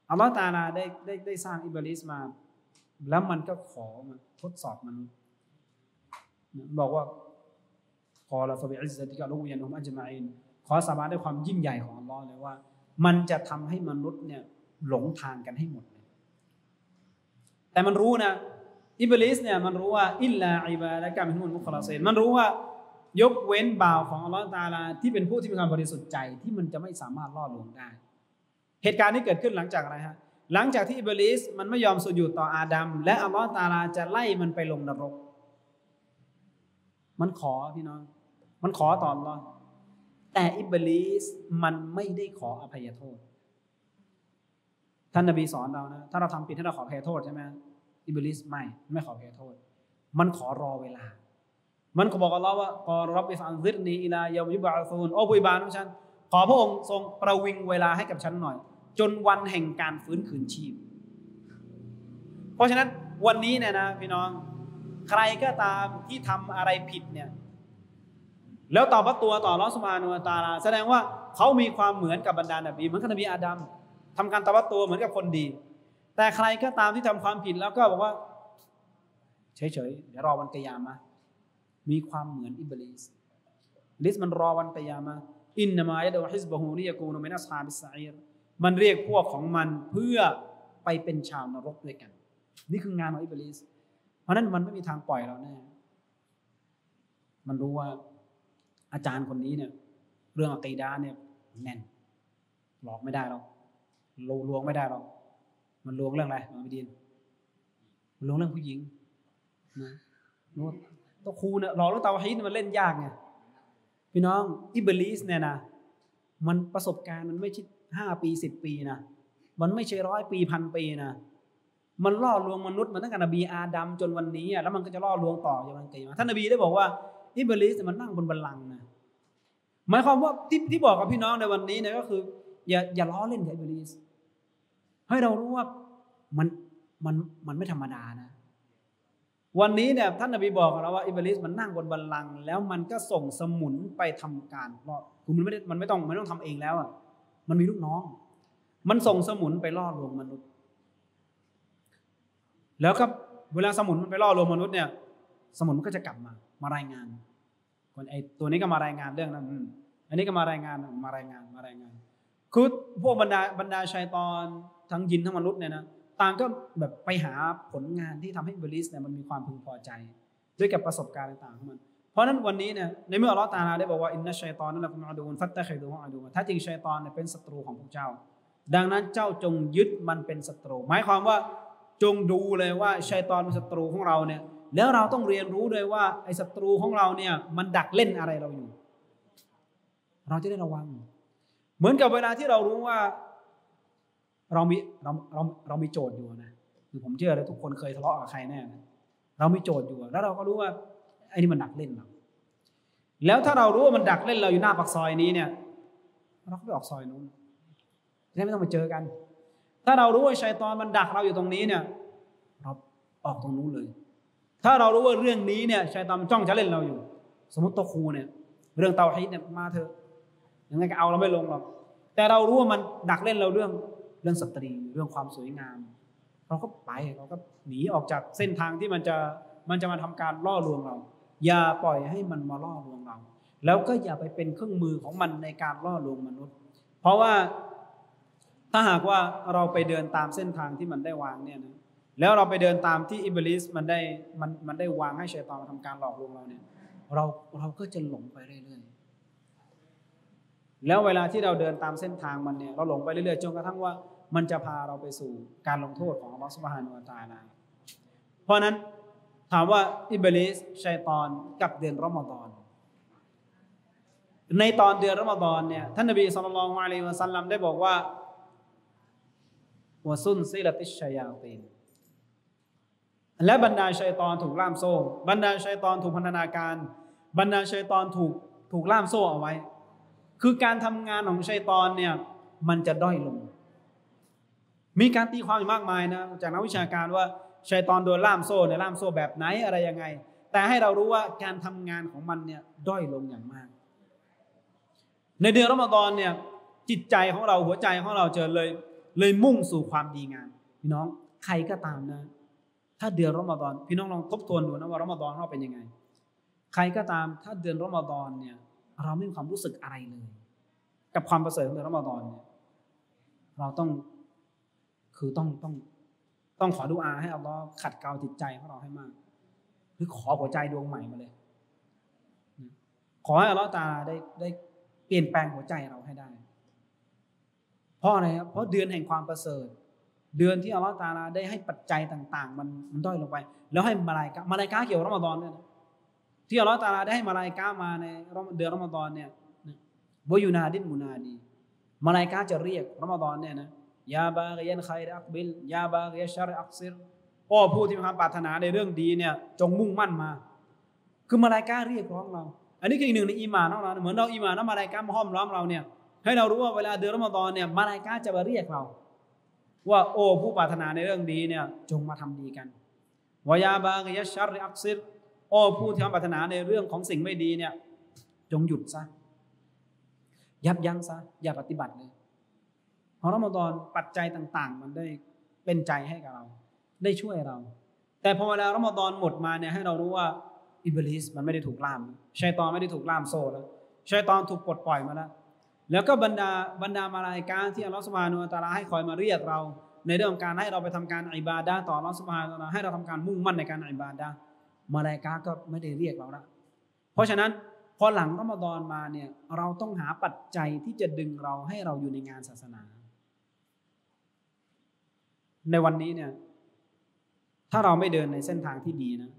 อัลลอฮฺตะอาลาได้สร้างอิบลิสมาแล้วมันก็ขอมาทดสอบมนุษย์บอกว่าขอละฟะบิอิซซะติกะลุยันฮุมอัจมะอีนขอสาบานด้วยความยิ่งใหญ่ของอัลลอฮ์เลยว่ามันจะทำให้มนุษย์เนี่ยหลงทางกันให้หมดเลยแต่มันรู้นะอิบลิสเนี่ยมันรู้ว่าอิลลาอิบาดะกะมินฮุลมุคลาซีนมันรู้ว่ายกเว้นบ่าวของอัลลอฮ์ตะอาลาที่เป็นผู้ที่มีความบริสุทธิ์ใจที่มันจะไม่สามารถล่อลวงได้เหตุการณ์นี้เกิดขึ้นหลังจากอะไรฮะหลังจากที่อิบลิสมันไม่ยอมสุญูดต่ออาดัมและอัลลอฮ์ตะอาลาจะไล่มันไปลงนรกมันขอพี่น้องมันขอต่ออัลลอฮ์แต่อิบลิสมันไม่ได้ขออภัยโทษท่านนบีสอนเรานะถ้าเราทำผิดให้เราขออภัยโทษใช่ไหมอิบลิสไม่ขออภัยโทษมันขอรอเวลามันก็บอกอัลลอฮ์ว่ากอรับบิฟันซิรนีอิลายอมยุบะซูนโอ้ผู้อิบาดของฉันขอพระองค์ทรงประวิงเวลาให้กับฉันหน่อยจนวันแห่งการฟื้นคืนชีพเพราะฉะนั้นวันนี้เนี่ยนะพี่น้องใครก็ตามที่ทำอะไรผิดเนี่ยแล้วตอบว่าตัวต่ออัลเลาะห์ซุบฮานะฮูวะตะอาลาแสดงว่าเขามีความเหมือนกับบรรดานบีเหมือนกับนบีอาดัมทำการตอบว่าตัวเหมือนกับคนดีแต่ใครก็ตามที่ทำความผิดแล้วก็บอกว่าเฉยๆเดี๋ยวรอวันกิยามะห์มีความเหมือนอิบลิสมันรอวันกิยามะห์อินนามายะดูฮิซบะฮูลิยะกูนุมินอัศฮาบิสซะอีรมันเรียกพวกของมันเพื่อไปเป็นชาวนรกด้วยกันนี่คืองานของอิบลิสเพราะนั้นมันไม่มีทางปล่อยเราแน่มันรู้ว่าอาจารย์คนนี้เนี่ยเรื่องอะกีดะห์เนี่ยแน่นหลอกไม่ได้หรอกลวงไม่ได้หรอกมันลวงเรื่องอะไรมันไม่ดีมันลวงเรื่องผู้หญิงนะตัวครูเนี่ยหลอกเรื่องเตาฮีดมันเล่นยากไงพี่น้องอิบลิสเนี่ยนะมันประสบการณ์มันไม่ใช่5 ปี 10 ปีนะมันไม่ใช่100 ปี1,000 ปีนะมันล่อลวงมนุษย์มาตั้งแต่นบีอาดัมจนวันนี้แล้วมันก็จะล่อลวงต่อจนวันกิยามะห์ท่านนบีได้บอกว่าอิบลิสมันนั่งบนบัลลังก์นะหมายความว่าที่บอกกับพี่น้องในวันนี้เนี่ยก็คืออย่าล้อเล่นกับอิบลิสให้เรารู้ว่ามันไม่ธรรมดานะวันนี้เนี่ยท่านนบีบอกกับเราว่าอิบลิสมันนั่งบนบัลลังก์แล้วมันก็ส่งสมุนไปทำการล่อคือมันไม่ต้องทำเองแล้วอ่ะมันมีลูกน้องมันส่งสมุนไปล่อลวงมนุษย์แล้วก็เวลาสมุนมันไปล่อลวงมนุษย์เนี่ยสมุนมันก็จะกลับมารายงานคนไอตัวนี้ก็มารายงานเรื่องนั้นอันนี้ก็มารายงานคือพวกบรรดาชัยฏอนทั้งยินทั้งมนุษย์เนี่ยนะต่างก็แบบไปหาผลงานที่ทำให้อิบลิสเนี่ยมันมีความพึงพอใจด้วยกับประสบการณ์ต่างๆของมันเพราะนั้นวันนี้เนี่ยในเมื่ออัลเลาะห์ตะอาลาได้บอกว่าอินนัชชัยฏอนนั่นแหละกุมอะดูนฟัตตะคิดูฮุอะดูนถ้าจริงชัยฏอนเนี่ยเป็นศัตรูของพวกเจ้าดังนั้นเจ้าจงยึดมันเป็นศัตรูหมายความว่าจงดูเลยว่าชัยฏอนเป็นศัตรูของเราเนี่ยแล้วเราต้องเรียนรู้ด้วยว่าไอ้ศัตรูของเราเนี่ยมันดักเล่นอะไรเราอยู่เราจะได้ระวังเหมือนกับเวลาที่เรารู้ว่าเรามีโจทย์อยู่นะคือผมเชื่อเลยทุกคนเคยทะเลาะกับใครแน่นะเรามีโจทย์อยู่แล้วเราก็รู้ว่าไอ้นี่มันดักเล่นเราแล้วถ้าเรารู้ว่ามันดักเล่นเราอยู่หน้าปากซอยนี้เนี่ยเราก็ไปออกซอยนู้นจะได้ไม่ต้องมาเจอกันถ้าเรารู้ว่าชัยฏอนมันดักเราอยู่ตรงนี้เนี่ยเราออกตรงนู้นเลยถ้าเรารู้ว่าเรื่องนี้เนี่ยชัยฏอนมันจ้องจะเล่นเราอยู่สมมติตัวครูเนี่ยเรื่องเตาฮีดเนี่ยมาเถอะยังไงก็เอาเราไม่ลงหรอกแต่เรารู้ว่ามันดักเล่นเราเรื่องสตรีเรื่องความสวยงามเราก็หนีออกจากเส้นทางที่มันจะมาทำการล่อลวงเราอย่าปล่อยให้มันมาล่อลวงเราแล้วก็อย่าไปเป็นเครื่องมือของมันในการล่อลวงมนุษย์เพราะว่าถ้าหากว่าเราไปเดินตามเส้นทางที่มันได้วางเนี่ยนะแล้วเราไปเดินตามที่อิบลิสมันได้วางให้ชัยฏอนมาทำการหลอกลวงเราเนี่ยเราก็จะหลงไปเรื่อยๆแล้วเวลาที่เราเดินตามเส้นทางมันเนี่ยเราหลงไปเรื่อยๆจนกระทั่งว่ามันจะพาเราไปสู่การลงโทษของอัลเลาะห์ซุบฮานะฮูวะตะอาลาเพราะนั้นถามว่าอิบลิสชัยฏอนกับเดือนรอมฎอนในตอนเดือนรอมฎอนเนี่ยท่านนบีศ็อลลัลลอฮุอะลัยฮิวะซัลลัมได้บอกว่าวะซุนซิลติชชัยาตีนและบรรดาชัยฏอนถูกล่ามโซ่บรรดาชัยฏอนถูกพันธนาการบรรดาชัยฏอนถูกล่ามโซ่เอาไว้คือการทำงานของชัยฏอนเนี่ยมันจะด้อยลงมีการตีความอยู่มากมายนะจากนักวิชาการว่าชัยฏอนโดนล่ามโซ่เนี่ยล่ามโซ่แบบไหนอะไรยังไงแต่ให้เรารู้ว่าการทำงานของมันเนี่ยด้อยลงอย่างมากในเดือนรอมฎอนเนี่ยจิตใจของเราหัวใจของเราเจอเลยเลยมุ่งสู่ความดีงามพี่น้องใครก็ตามนะถ้าเดือนรอมฎอนพี่น้องลองทบทวนดูนะว่ารอมฎอนเราเป็นยังไงใครก็ตามถ้าเดือนรอมฎอนเนี่ยเราไม่มีความรู้สึกอะไรเลยกับความประเสริฐของเดือนรอมฎอนเนี่ยเราต้องขอดุอาให้อัลลอฮ์ขัดเกลาจิตใจของเราให้มากหรือขอหัวใจดวงใหม่มาเลยขอให้อัลลอฮ์ตาได้เปลี่ยนแปลงหัวใจเราให้ได้เพราะอะไรครับเพราะเดือนแห่งความประเสริฐเดือนที่อัลลอฮ์ตาลาได้ให้ปัจจัยต่างๆมันด้อยลงไปแล้วให้มาลาอิกะห์เกี่ยวกับรอมฎอนด้วยนะที่อัลลอฮ์ตาลาได้ให้มาลาอิกะห์มาในเดือนรอมฎอนเนี่ยวะยูนาดินมุนาดีมาลาอิกะห์จะเรียกรอมฎอนเนี่ยนะยาบากิยันไครอักบิลยาบากิยัชชัรอักซิรโอ้ผู้ที่มีความปรารถนาในเรื่องดีเนี่ยจงมุ่งมั่นมาคือมาลาอิกะห์เรียกร้องเราอันนี้คืออีกหนึ่งในอีหม่านของเราเหมือนเราอีหม่านแล้วมาลาอิกะห์มาห้อมล้อมเราเนี่ยให้เรารู้ว่าเวลาเดือนรอมฎอนเนี่ยมาลาอิกะห์จะมาเรียกเราว่าโอ้ผู้ปรารถนาในเรื่องดีเนี่ยจงมาทำดีกันวะยาบากิยัชชัรอักซิรโอ้ผู้ที่ปรารถนาในเรื่องของสิ่งไม่ดีเนี่ยจงหยุดซะยับยั้งซะอย่าปฏิบัติเลยเพราะรอมฎอนปัจจัยต่างๆมันได้เป็นใจให้กับเราได้ช่วยเราแต่พอเวลารอมฎอนหมดมาเนี่ยให้เรารู้ว่าอิบลิสมันไม่ได้ถูกล่ามชัยฏอนไม่ได้ถูกล่ามโซ่แล้วชัยฏอนถูกปลดปล่อยมาแล้วก็บรรดามาลาอิกะห์ที่อัลลอฮฺซุบฮานะฮูวะตะอาลาให้คอยมาเรียกเราในเรื่องของการให้เราไปทำการอิบาดะห์ต่ออัลลอฮฺซุบฮานะฮูวะตะอาลาให้เราทำการมุ่งมั่นในการอิบาดะห์มาลาอิกะห์ก็ไม่ได้เรียกเราละเพราะฉะนั้นพอหลังรอมฎอนมาเนี่ยเราต้องหาปัจจัยที่จะดึงเราให้เราอยู่ในงานศาสนาในวันนี้เนี่ยถ้าเราไม่เดินในเส้นทางที่ดีนะ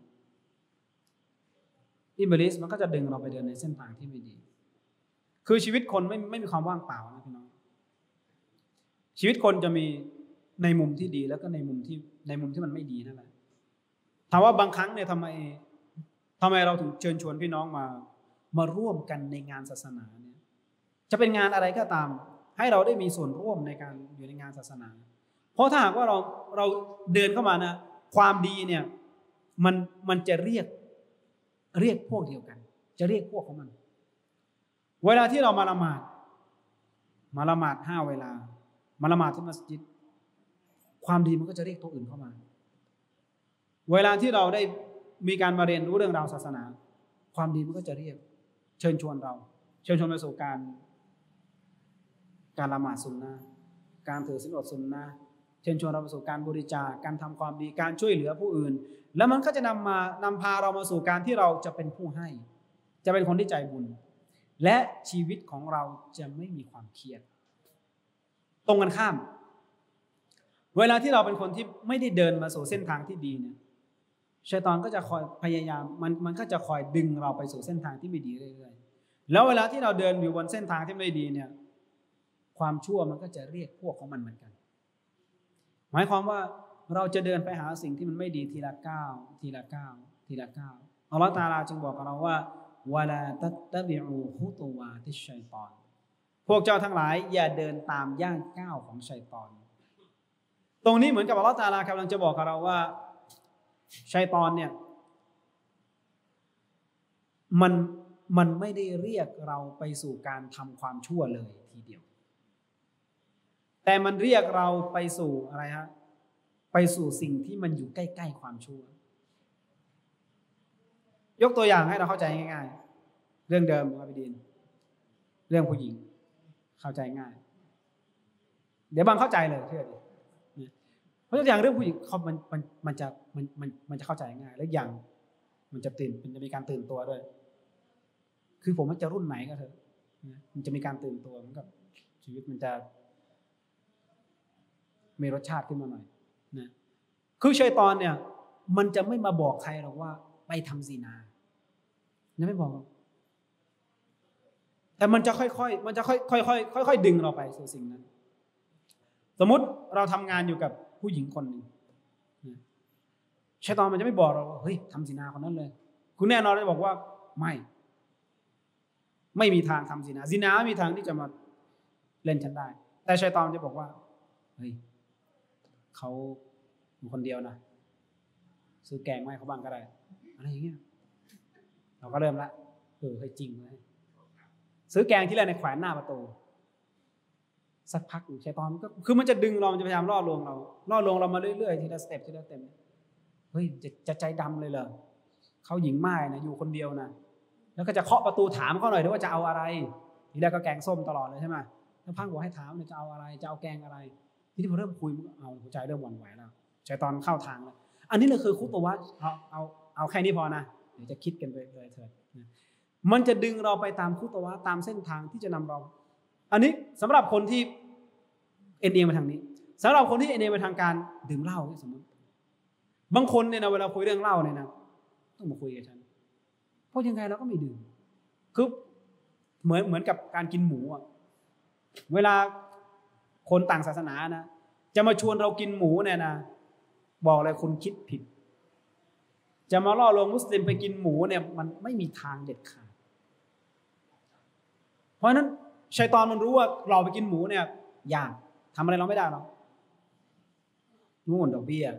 อิบลิสมันก็จะดึงเราไปเดินในเส้นทางที่ไม่ดีคือชีวิตคนไม่มีความว่างเปล่านะพี่น้องชีวิตคนจะมีในมุมที่ดีแล้วก็ในมุมที่มันไม่ดีนั่นแหละถามว่าบางครั้งเนี่ยทำไมเราถึงเชิญชวนพี่น้องมาร่วมกันในงานศาสนาเนี่ยจะเป็นงานอะไรก็ตามให้เราได้มีส่วนร่วมในการอยู่ในงานศาสนาเพราะถ้าหากว่าเราเดินเข้ามานะความดีเนี่ยมันจะเรียกพวกเดียวกันจะเรียกพวกของมันเวลาที่เรามาละหมาด5 เวลามาละหมาดที่มัสยิดความดีมันก็จะเรียกตัวอื่นเข้ามาเวลาที่เราได้มีการมาเรียนรู้เรื่องราวศาสนาความดีมันก็จะเรียกเชิญชวนไปสู่การละหมาดซุนนะห์การถือศีลอดซุนนะห์เชิญชวนเราไปสู่การบริจาคการทำความดีการช่วยเหลือผู้อื่นแล้วมันก็จะนำพาเรามาสู่การที่เราจะเป็นผู้ให้จะเป็นคนที่ใจบุญและชีวิตของเราจะไม่มีความเครียดตรงกันข้ามเวลาที่เราเป็นคนที่ไม่ได้เดินมาสู่เส้นทางที่ดีเนี่ยชัยฏอนก็จะคอยพยายามมันก็จะคอยดึงเราไปสู่เส้นทางที่ไม่ดีเรื่อยๆแล้วเวลาที่เราเดินอยู่บนเส้นทางที่ไม่ดีเนี่ยความชั่วมันก็จะเรียกพวกของมันเหมือนกันหมายความว่าเราจะเดินไปหาสิ่งที่มันไม่ดีทีละก้าวทีละก้าวอัลเลาะห์ตะอาลาจึงบอกกับเราว่าวะลาตัตตะบิอูคุตุวาติชชัยฏอนพวกเจ้าทั้งหลายอย่าเดินตามย่างก้าวของชัยฏอนตรงนี้เหมือนกับอัลเลาะห์ตะอาลากำลังจะบอกกับเราว่าชัยฏอนเนี่ยมันไม่ได้เรียกเราไปสู่การทำความชั่วเลยทีเดียวแต่มันเรียกเราไปสู่อะไรฮะไปสู่สิ่งที่มันอยู่ใกล้ๆความชั่วยกตัวอย่างให้เราเข้าใจง่ายๆเรื่องเดิมครับพี่ดินเรื่องผู้หญิงเข้าใจง่ายเดี๋ยวบางเข้าใจเลยเชื่อดิเพราะอย่างเรื่องผู้หญิงมันจะเข้าใจง่ายและอย่างมันจะมีการตื่นตัวด้วยคือผมว่าจะรุ่นไหนก็เถอะมันจะมีการตื่นตัวเหมือนกับชีวิตมันจะมีรสชาติขึ้นมาหน่อยนะคือชัยฏอนเนี่ยมันจะไม่มาบอกใครหรอกว่าไปทำซินาไม่บอกแต่มันจะค่อยๆดึงเราไปสู่สิ่งนั้นสมมุติเราทำงานอยู่กับผู้หญิงคนหนึ่งชัยฏอนมันจะไม่บอกเราว่าเฮ้ยทำซินาคนนั้นเลยคุณแน่นอนจะบอกว่าไม่มีทางทำซินาไม่มีทางที่จะมาเล่นฉันได้แต่ชัยฏอนจะบอกว่าเฮ้ยเขาอยู่คนเดียวนะซื้อแกงมาให้เขาบ้างก็ได้อะไรอย่างเงี้ยเราก็เริ่มละเฮ้ยจริงเลยซื้อแกงที่แรกในแขวนหน้าประตูสักพักชัยฏอนก็คือมันจะดึงเรามันจะพยายามล่อลวงเรามาเรื่อยๆทีละสเต็ปเฮ้ยจะใจดำเลยเหรอเขาหญิงม่ายนะอยู่คนเดียวนะแล้วก็จะเคาะประตูถามเขาหน่อยด้วยว่าจะเอาอะไรทีแรกก็แกงส้มตลอดเลยใช่ไหมแล้วพังบอกให้ถามเนี่ยจะเอาอะไรจะเอาแกงอะไรทีนี้พอเริ่มคุยเอาหัวใจเริ่มหวั่นไหวแล้วชัยฏอนเข้าทางแล้วอันนี้เลยคือคุตวะเอาแค่นี้พอนะเดี๋ยวจะคิดกันไปเลยเถิดมันจะดึงเราไปตามคุตวะตามเส้นทางที่จะนำเราอันนี้สำหรับคนที่เอ็นเอียงไปทางนี้สำหรับคนที่เอ็นเอียงไปทางการดื่มเหล้าสมมติบางคนเนี่ยนะเวลาคุยเรื่องเหล้าเนี่ยนะต้องมาคุยกับฉันเพราะยังไงเราก็ไม่ดื่มคือเหมือนกับการกินหมูอ่ะเวลาคนต่างศาสนานะจะมาชวนเรากินหมูเนี่ยนะบอกเลยคุณคิดผิดจะมาล่อลวงมุสลิมไปกินหมูเนี่ยมันไม่มีทางเด็ดขาดเพราะฉะนั้นชัยฏอนมันรู้ว่าเราไปกินหมูเนี่ยยากทำอะไรเราไม่ได้หรอกนู่นดอกเบี้ย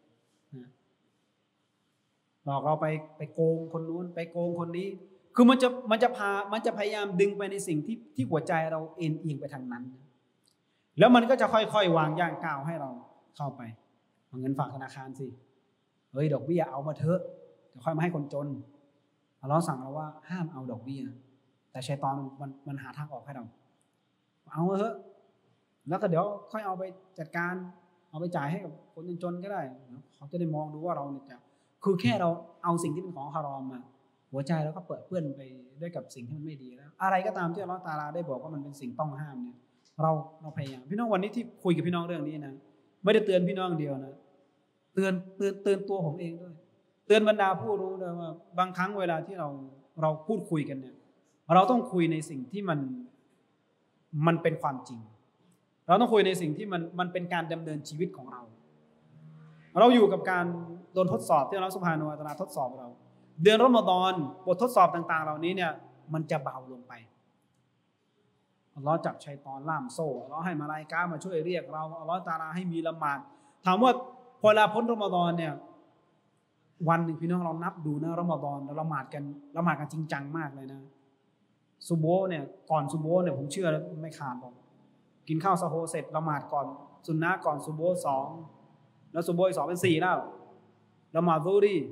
หลอกเราไปโกงคนนู้นไปโกงคนนี้คือมันจะพยายามดึงไปในสิ่งที่หัวใจเราเอ็นเอียงไปทางนั้นแล้วมันก็จะค่อยๆวางย่างก้าวให้เราเข้าไปเอาเงินฝากธนาคารสิเฮ้ยดอกเบี้ยเอามาเถอะจะค่อยมาให้คนจนอัลเลาะห์สั่งเราว่าห้ามเอาดอกเบี้ยแต่ชัยฏอนมันหาทางออกให้เราเอาเถอะแล้วก็เดี๋ยวค่อยเอาไปจัดการเอาไปจ่ายให้กับคนจนๆก็ได้เขาจะได้มองดูว่าเราเนี่ยจะคือแค่เราเอาสิ่งที่เป็นของฮารอมมาหัวใจเราก็เปื้อนไปด้วยกับสิ่งที่มันไม่ดีแล้วอะไรก็ตามที่อัลเลาะห์ตะอาลาได้บอกว่ามันเป็นสิ่งต้องห้ามเนี่ยเราพยายามพี่น้องวันนี้ที่คุยกับพี่น้องเรื่องนี้นะไม่ได้เตือนพี่น้องเดียวนะเตือนตัวผมเองด้วยเตือนบรรดาผู้รู้ด้วยว่าบางครั้งเวลาที่เราพูดคุยกันเนี่ยเราต้องคุยในสิ่งที่มันเป็นความจริงเราต้องคุยในสิ่งที่มันเป็นการดำเนินชีวิตของเราอยู่กับการโดนทดสอบที่อัลเลาะห์ซุบฮานะฮูวะตะอาลาทดสอบเราเดือนรอมฎอนบททดสอบต่างๆเหล่านี้เนี่ยมันจะเบาลงไปอัลเลาะห์จับชัยฏอนล่ามโซ่อัลเลาะห์ให้มะลาอิกะฮ์มาช่วยเรียกเราอัลเลาะห์ตะอาลาให้มีละหมาดถามว่าพอเวลาพ้นรอมฎอนเนี่ยวันหนึ่งพี่น้องเรานับดูนะรอมฎอนเราละหมาดกันจริงจังมากเลยนะซุโบฮ์เนี่ยก่อนซุโบฮ์เนี่ยผมเชื่อแล้วไม่ขาดหรอกกินข้าวซะโฮเสร็จละหมาดก่อนซุนนะห์ก่อนซุโบฮ์2แล้วซุโบฮ์อีก2เป็น4แล้วละหมาดซุฮรี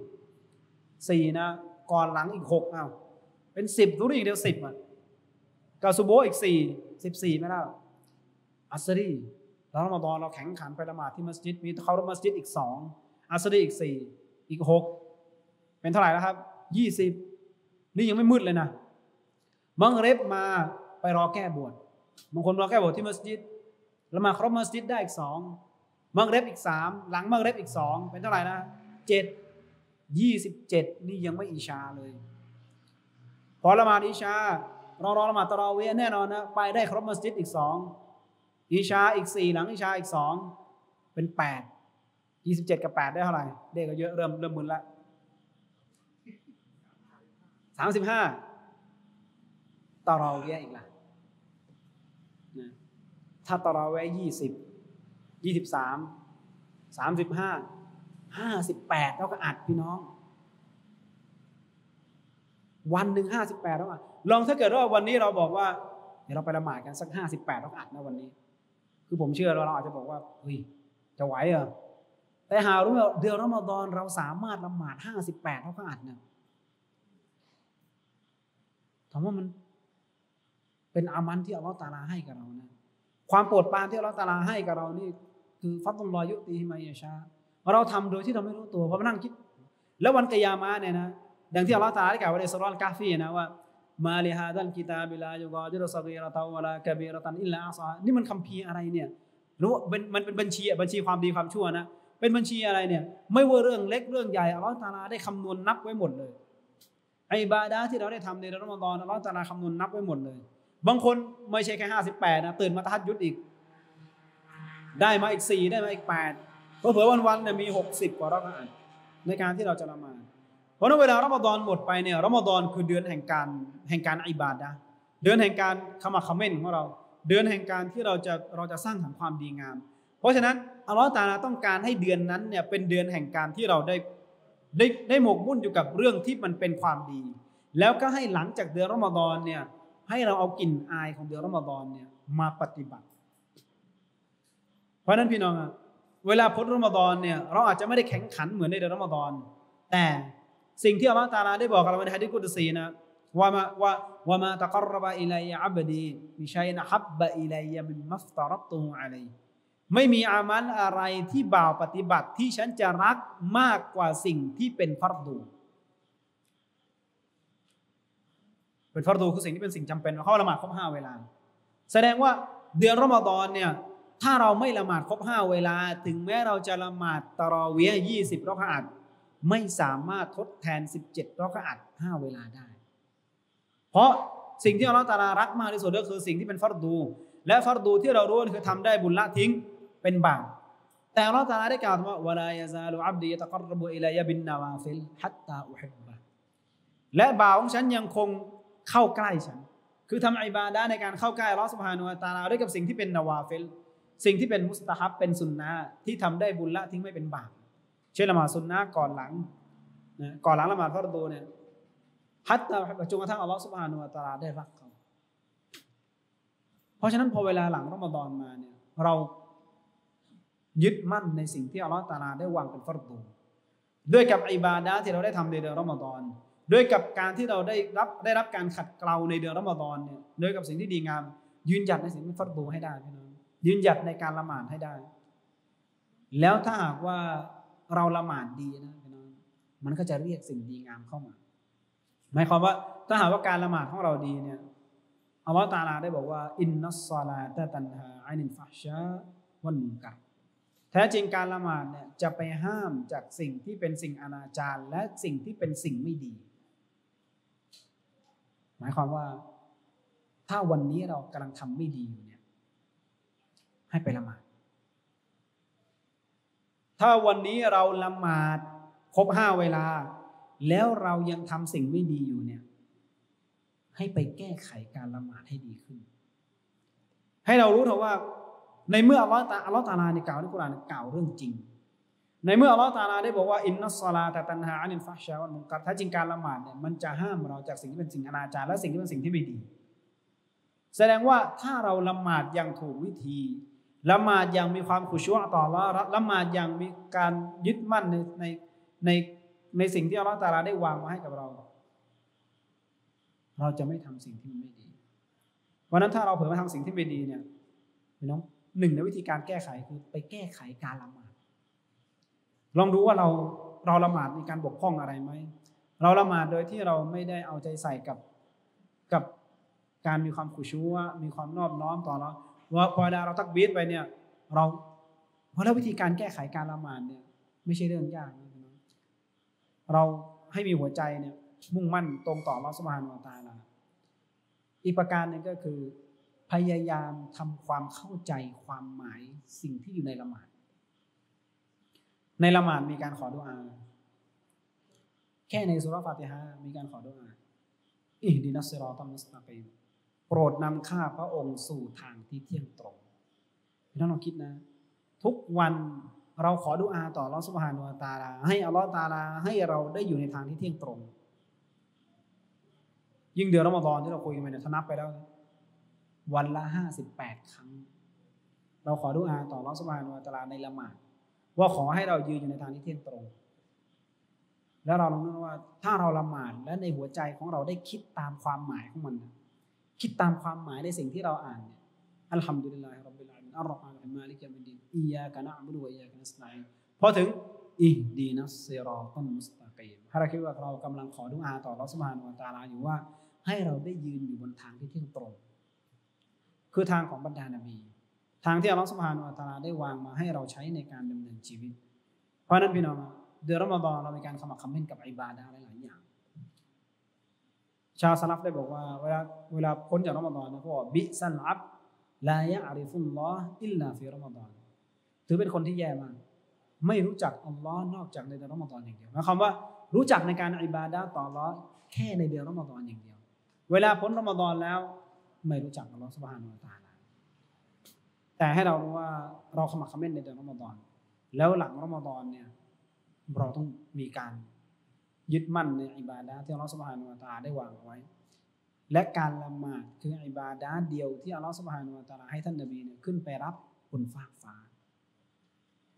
4นะก่อนหลังอีก6อ้าวเป็น10ซุฮรีอีกเดียว10อ่ะกับซุโบฮ์อีก4 14ไม่แล้วอัสรีแล้วรอมฎอนเราแข่งขันไปละหมาดที่มัสยิดมีเข้ามัสยิดอีก2อัสรีอีก4อีก6เป็นเท่าไหร่แล้วครับ20นี่ยังไม่มืดเลยนะมังริบมาไปรอแก้บวชบางคนรอแก้บวชที่มัสยิดละหมาดครบมัสยิดได้อีก2มังริบอีก3หลังมังริบอีก2เป็นเท่าไหร่นะ27นี่ยังไม่อิชาเลยพอละหมาดอิชารอละหมาดตะเราะวีห์แน่นอนนะไปได้ครบมัสยิดอีก2อิชาอีก4หลังอิชาอีก2เป็น8 27กับ8ได้เท่าไหร่เลขก็เยอะเริ่มมึนละ35ตะเราะวีห์อีกล่ะถ้าตะเราะวีห์20 23 35 58แล้วก็อัดพี่น้องวันหนึ่ง58แล้วอ่ะลองถ้าเกิดว่าวันนี้เราบอกว่าเดี๋ยวเราไปละหมาดกันสัก58แล้วอัดนะวันนี้คือผมเชื่อเราอาจจะบอกว่าเฮ้ยจะไหวเหรอแต่หารู้ว่าเดือนรอมฎอนเราสามารถละหมาด58แล้วก็อัดเนี่ยถามว่ามันเป็นอามันที่อัลเลาะห์ตะอาลาให้กับเรานะความโปรดปรานที่อัลเลาะห์ตะอาลาให้กับเรานี่คือฟัฎลุลลอฮิยุติฮิมัยยะชาเราทำโดยที่เราไม่รู้ตัวพอมานั่งคิดแล้ววันกิยามะห์เนี่ยนะดังที่อัลเลาะห์ตะอาลาได้กล่าวไว้ในซูเราะห์อัลกะฮฟีนะว่ามาลิฮาซัลกิตาบิลายุกอดิรุศะกีเราะตันวะลากะบีเราะตันอิลลาอัศานี่มันคัมภีร์อะไรเนี่ยรู้มันเป็นบัญชีความดีความชั่วนะเป็นบัญชีอะไรเนี่ยไม่ว่าเรื่องเล็กเรื่องใหญ่อัลเลาะห์ตะอาลาได้คำนวณนับไว้หมดเลยอิบาดะห์ที่เราได้ทำในรอมฎอนอัลเลาะห์ตะอาลาคำนวณนับไว้หมดเลยบางคนไม่ใช่แค่58นะตื่นมาตะฮัจญุดอีกได้มาอีก4ได้มาอีก8เผลอๆวันๆเนี่ยมี60กว่าเราะกะอะห์ในการที่เราจะละหมาดเพราะนั้นเวลารอมฎอนหมดไปเนี่ยรอมฎอนคือเดือนแห่งการอิบาดะห์เดือนแห่งการขมักเขม้นของเราเดือนแห่งการที่เราจะสร้างสรรค์ความดีงามเพราะฉะนั้นอัลเลาะห์ตะอาลาต้องการให้เดือนนั้นเนี่ยเป็นเดือนแห่งการที่เราได้หมกมุ่นอยู่กับเรื่องที่มันเป็นความดีแล้วก็ให้หลังจากเดือนรอมฎอนเนี่ยให้เราเอากลิ่นอายของเดือนรอมฎอนเนี่ยมาปฏิบัติราะนั้นพี่น้องเวลาพ้นรอมฎอนเนี่ยเราอาจจะไม่ได้แข่งขันเหมือนในเดือนรอมฎอนแต่สิ่งที่อัลลอฮฺตะอาลาได้บอกกับเราในหะดีษกุดซีนะว่ามาตะกัรรบะอิลัยอับดีบิชัยนะฮับบะอิลัยมิมมัฟตะรัตุฮุอะลัยไม่มีอามัลอะไรที่บ่าวปฏิบัติที่ฉันจะรักมากกว่าสิ่งที่เป็นฟัรดูเป็นฟัรดูคือสิ่งที่เป็นสิ่งจำเป็นเขาละหมาดครบ5เวลาแสดงว่าเดือนรอมฎอนเนี่ยถ้าเราไม่ละหมาดครบ5เวลาถึงแม้เราจะละหมาดตะรอวีห์20รอกะอัตไม่สามารถทดแทน17รอกะอัต5เวลาได้เพราะสิ่งที่อัลเลาะห์ตะอาลารักมากที่สุดก็คือสิ่งที่เป็นฟัรดูและฟัรดูที่เรารู้คือทำได้บุญละทิ้งเป็นบาปแต่อัลเลาะห์ตะอาลาได้กล่าวว่าวะลายะซาลุอับดียะตะกัรรบุอิลัยบินนาวาฟิลฮัตตาอุฮิบบะและบ่าวของฉันยังคงเข้าใกล้ฉันคือทำอิบาดะห์ในการเข้าใกล้อัลเลาะห์ซุบฮานะฮูวะตะอาลาด้วยกับสิ่งที่เป็นนาวาฟิลสิ่งที่เป็นมุสตะฮับเป็นสุนนะห์ที่ทำได้บุญละทิ้งไม่เป็นบาปเช่นละหมาดสุนนะห์ก่อนหลังละหมาดฟัรดูเนี่ยฮัตตาจนกระทั่งอัลเลาะห์ซุบฮานะฮูวะตะอาลาได้รักเขาเพราะฉะนั้นพอเวลาหลังรอมฎอนมาเนี่ยเรายึดมั่นในสิ่งที่อัลเลาะห์ตะอาลาได้วางเป็นฟัรดูด้วยกับอิบาดะห์ที่เราได้ทำในเดือนรอมฎอนด้วยกับการที่เราได้รับการขัดเกลาในเดือนรอมฎอนเนี่ยด้วยกับสิ่งที่ดีงามยืนหยัดในสิ่งที่ฟัรดูให้ได้พี่น้องยืนหยัดในการละหมาดให้ได้แล้วถ้าหากว่าเราละหมาดดีนะพี่น้องมันก็จะเรียกสิ่งดีงามเข้ามาหมายความว่าถ้าหากว่าการละหมาดของเราดีเนี่ยอัลเลาะห์ตะอาลาได้บอกว่าอินนัสศอลาตะตันฮาอานิลฟะฮชาวัลมุนกัรแท้จริงการละหมาดเนี่ยจะไปห้ามจากสิ่งที่เป็นสิ่งอนาจารและสิ่งที่เป็นสิ่งไม่ดีหมายความว่าถ้าวันนี้เรากำลังทำไม่ดีอยู่เนี่ยให้ไปละหมาดถ้าวันนี้เราละหมาดครบ5เวลาแล้วเรายังทำสิ่งไม่ดีอยู่เนี่ยให้ไปแก้ไขการละหมาดให้ดีขึ้นให้เรารู้เถอะว่าในเมื่ออัลเลาะห์ตะอาลาในกล่าวในกุรอานกล่าวเรื่องจริงในเมื่ออัลเลาะห์ตะอาลาได้บอกว่าอินนัสศอลาตะตันฮาอานิลฟะฮชาวัลมุนกัรถ้าจริงการละหมาดเนี่ยมันจะห้ามเราจากสิ่งที่เป็นสิ่งอนาจารและสิ่งที่เป็นสิ่งที่ไม่ดีแสดงว่าถ้าเราละหมาดอย่างถูกวิธีละหมาดอย่างมีความขุชูอ์ต่ออัลเลาะห์ละหมาดอย่างมีการยึดมั่นในสิ่งที่อัลเลาะห์ตะอาลาได้วางมาให้กับเราจะไม่ทำสิ่งที่มันไม่ดีวันนั้นถ้าเราเผลอมาทำสิ่งที่ไม่ดีเนี่ยพี่น้องหนึ่งในวิธีการแก้ไขคือไปแก้ไขการละหมาดลองดูว่าเราละหมาดมีการบกพร่องอะไรไหมเราละหมาดโดยที่เราไม่ได้เอาใจใส่กับการมีความขุชูอ์มีความนอบน้อมต่อเราว่าพอเราตักบีรไปเนี่ยเพราะแล้ววิธีการแก้ไขการละหมาดเนี่ยไม่ใช่เรื่องยากนะพี่น้องเราให้มีหัวใจเนี่ยมุ่งมั่นตรงต่ออัลเลาะห์ซุบฮานะฮูวะตะอาลาอีกประการหนึ่งก็คือพยายามทำความเข้าใจความหมายสิ่งที่อยู่ในละหมาดในละหมาดมีการขอดุอาแค่ในซูเราะห์ฟาติฮะห์มีการขอดุอาอิฮดินัสซิรอตัลมุสตะกีมโปรดนำข้าพระองค์สู่ทางที่เที่ยงตรงพี่น้องลองคิดนะทุกวันเราขอดุอาต่ออัลเลาะห์ซุบฮานะฮูวะตะอาลาให้อัลเลาะห์ตะอาลาให้เราได้อยู่ในทางที่เที่ยงตรงยิ่งเดือนรอมฎอนที่เราคุยกันไปเนี่ยนับไปแล้ววันละ58 ครั้งเราขอดุอาต่ออัลเลาะห์ซุบฮานะฮูวะตะอาลาในละหมาดว่าขอให้เรายืนอยู่ในทางที่เที่ยงตรงแล้วเราลองนึกว่าถ้าเราละหมาดและในหัวใจของเราได้คิดตามความหมายของมันคิดตามความหมายในสิ่งที่เราอ่านเนี่ยอัลฮัมดุลิลลาฮิร็อบบิลอาลามีนอัรเราะห์มานิรเราะฮีมมาลิกยอมิดดีนอียากะนะอ์บุดุวะอียากะนัสตะอีนพอถึงอิฮดีนัสซิรอตัลมุสตะกีมถ้าเราคิดว่าเรากำลังขอดุอาต่ออัลเลาะห์ซุบฮานะฮูวะตะอาลาอยู่ว่าให้เราได้ยืนอยู่บนทางที่เที่ยงตรงคือทางของบรรดานบีทางที่อัลเลาะห์ซุบฮานะฮูวะตะอาลาได้วางมาให้เราใช้ในการดำเนินชีวิตเพราะนั้นพี่น้องเดือนรอมฎอนเรามีการขมักเขม้นกับอิบาดะห์หลายๆอย่างชาวซะลัฟได้บอกว่าเวลาพ้นจากรอมฎอนนะเขาบอกบิซัลอับลายะอ์ริฟุลลอฮ์อิลลาฟีรอมฎอนถือเป็นคนที่แย่มากไม่รู้จักอัลลอฮ์นอกจากในเดือนรอมฎอนอย่างเดียวหมายความว่ารู้จักในการอิบาดะห์ต่ออัลลอฮ์แค่ในเดือนรอมฎอนอย่างเดียวเวลาพ้นรอมฎอนแล้วไม่รู้จักอัลลอฮ์ซุบฮานะฮูวะตะอาลาแต่ให้เรารู้ว่าเราขมักเขม้นในเดือนรอมฎอนแล้วหลังรอมฎอนเนี่ยเราต้องมีการยึดมั่นในอิบาดะห์ที่อัลเลาะห์ซุบฮานะฮูวะตะอาลาได้วางเอาไว้และการละหมาดคืออิบาดะห์เดียวที่อัลเลาะห์ซุบฮานะฮูวะตะอาลาให้ท่านนบีเนี่ยขึ้นไปรับบนฟากฟ้า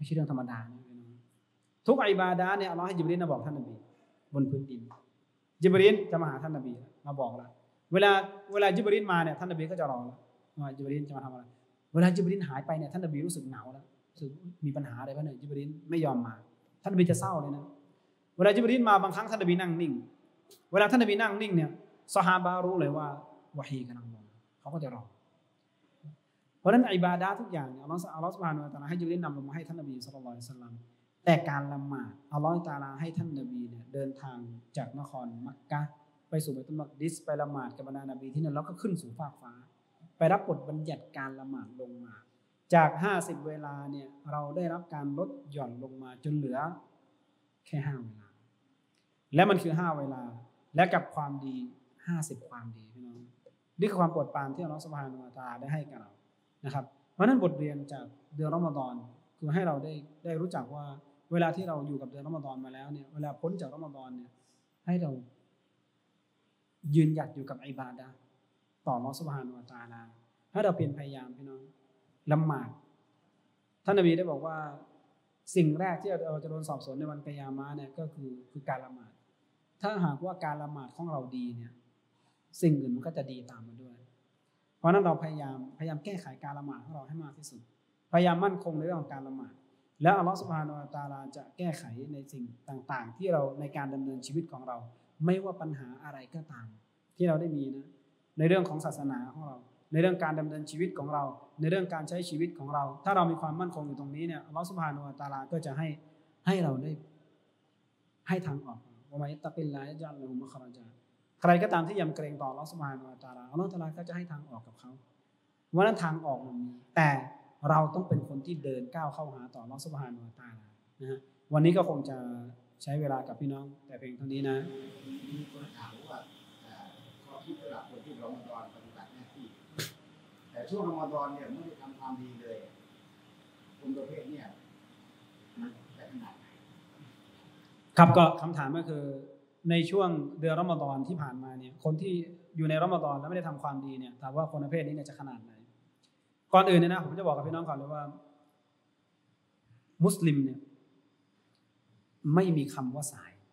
ไม่ใช่เรื่องธรรมดานะพี่น้องทุกอิบาดะห์เนี่ยอัลเลาะห์ให้ญิบรีลมาบอกท่านนบีบนพื้นดินญิบรีลจะมาหาท่านนบีมาบอกแล้วเวลาญิบรีลมาเนี่ยท่านนบีก็จะรอว่าญิบรีลจะมาทำอะไรเวลาญิบรีลหายไปเนี่ยท่านนบีรู้สึกเหงาแล้วรู้สึกมีปัญหาอะไรบ้างเนี่ยญิบรีลไม่ยอมมาท่านนบีจะเศร้าเลยนะเวลาญิบรีลมาบางครั้งท่านนบีนั่งนิ่งเวลาท่านนบีนั่งนิ่งเนี่ยซอฮาบะห์รู้เลยว่าวะฮีกำลังลงเขาก็จะรอเพราะฉะนั้นอิบาดะห์ทุกอย่างเนี่ยอัลเลาะห์ซุบฮานะฮูวะตะอาลาให้ญิบรีลนำลงมาให้ท่านนบีศ็อลลัลลอฮุอะลัยฮิวะซัลลัมแต่การละหมาดอัลเลาะห์ตะอาลาให้ท่านนบีเนี่ยเดินทางจากนครมักกะฮ์ไปสู่บัยตุลมักดิสไปละหมาดกับบรรดานบีที่นั่นแล้วก็ขึ้นสู่ฟากฟ้าไปรับบทบัญญัติการละหมาดลงมาจาก50เวลาเนี่ยเราได้รับการลดหย่อนลงมาจนเหลือแค่5เวลาและมันคือ5เวลาและกับความดี50ความดีพี่น้องนี่คือความโปรดปรานที่อัลเลาะห์ซุบฮานะฮูวะตะอาลาได้ให้กับเรานะครับเพราะนั้นบทเรียนจากเดือนรอมฎอนคือให้เราได้รู้จักว่าเวลาที่เราอยู่กับเดือนรอมฎอนมาแล้วเนี่ยเวลาพ้นจากรอมฎอนเนี่ยให้เรายืนหยัดอยู่กับอิบาดะห์ต่ออัลเลาะห์ซุบฮานะฮูวะตะอาลาให้เราเพียรพยายามพี่น้องละหมาดท่านนบีได้บอกว่าสิ่งแรกที่เราจะโดนสอบสวนในวันกิยามะห์เนี่ยก็คือการละหมาดถ้าหากว่าการละหมาดของเราดีเนี่ยสิ่งอื่นมันก็จะดีตามมาด้วยเพราะนั้นเราพยายามแก้ไขการละหมาดของเราให้มากที่สุดพยายามมั่นคงในเรื่องของการละหมาดแล้วอัลเลาะห์ซุบฮานะฮูวะตะอาลาจะแก้ไขในสิ่งต่างๆที่เราในการดำเนินชีวิตของเราไม่ว่าปัญหาอะไรก็ตามที่เราได้มีนะในเรื่องของศาสนาของเราในเรื่องการดำเนินชีวิตของเราในเรื่องการใช้ชีวิตของเราถ้าเรามีความมั่นคงอยู่ตรงนี้เนี่ยอัลเลาะห์ซุบฮานะฮูวะตะอาลาก็จะให้เราได้ให้ทางออกวะมัยยัตตักิลลาฮ์ยัจอัลละฮูมัคเราะญะใครก็ตามที่ยำเกรงต่ออัลเลาะห์ซุบฮานะฮูวะตะอาลาอัลเลาะห์ตะอาลาก็จะให้ทางออกกับเขาว่านั้นทางออกมันมีแต่เราต้องเป็นคนที่เดินก้าวเข้าหาต่ออัลเลาะห์ซุบฮานะฮูวะตะอาลานะฮะวันนี้ก็คงจะใช้เวลากับพี่น้องแต่เพียงเท่านี้นะมีคนถามว่าข้อคิดสำหรับคนที่รอมฎอนปฏิบัติหน้าที่แต่ช่วงรอมฎอนเนี่ยไม่ได้ทำความดีเลยคนประเภทเนี่ยมันจะขนาดไหนครับก็คำถามก็คือในช่วงเดือนรอมฎอนที่ผ่านมาเนี่ยคนที่อยู่ในรอมฎอนแล้วไม่ได้ทำความดีเนี่ยถามว่าคนประเภทนี้เนี่ยจะขนาดไหนก่อนอื่นเนี่ยนะผมจะบอกกับพี่น้องก่อนเลยว่ามุสลิมเนี่ยไม่มีคำว่าสาย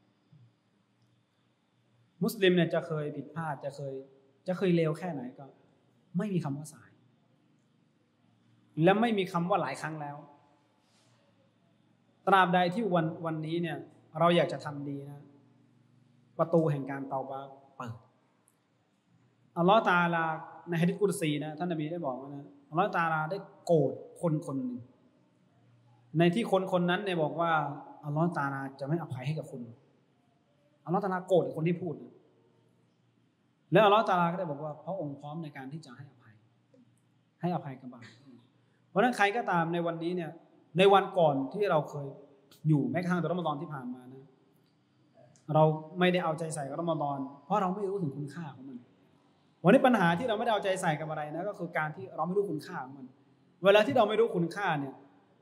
มุสลิมเนี่ยจะเคยผิดพลาดจะเคยเลวแค่ไหนก็ไม่มีคำว่าสายและไม่มีคำว่าหลายครั้งแล้วตราบใดที่วันนี้เนี่ยเราอยากจะทำดีนะประตูแห่งการเตาบาเปิดอัลลอฮฺตะอาลาในหะดีษกุรซีนะท่านนบีได้บอกว่านะอัลลอฮฺตะอาลาได้โกรธคนหนึ่งในที่คนนั้นเนี่ยบอกว่าอัลลอฮฺตะอาลาจะไม่อภัยให้กับคุณอัลลอฮฺตะอาลาโกรธคนที่พูดนะแล้วอัลลอฮฺตะอาลาก็ได้บอกว่าพระองค์พร้อมในการที่จะให้อภัยกับบาปเพราะฉะนั้นใครก็ตามในวันนี้เนี่ยในวันก่อนที่เราเคยอยู่แม้กระทั่งรอมฎอนที่ผ่านมานะเราไม่ได้เอาใจใส่กับรอมฎอนเพราะเราไม่รู้ถึงคุณค่าของมันวันนี้ปัญหาที่เราไม่ได้เอาใจใส่กับอะไรนะก็คือการที่เราไม่รู้คุณค่าของมันเวลาที่เราไม่รู้คุณค่าเนี่ย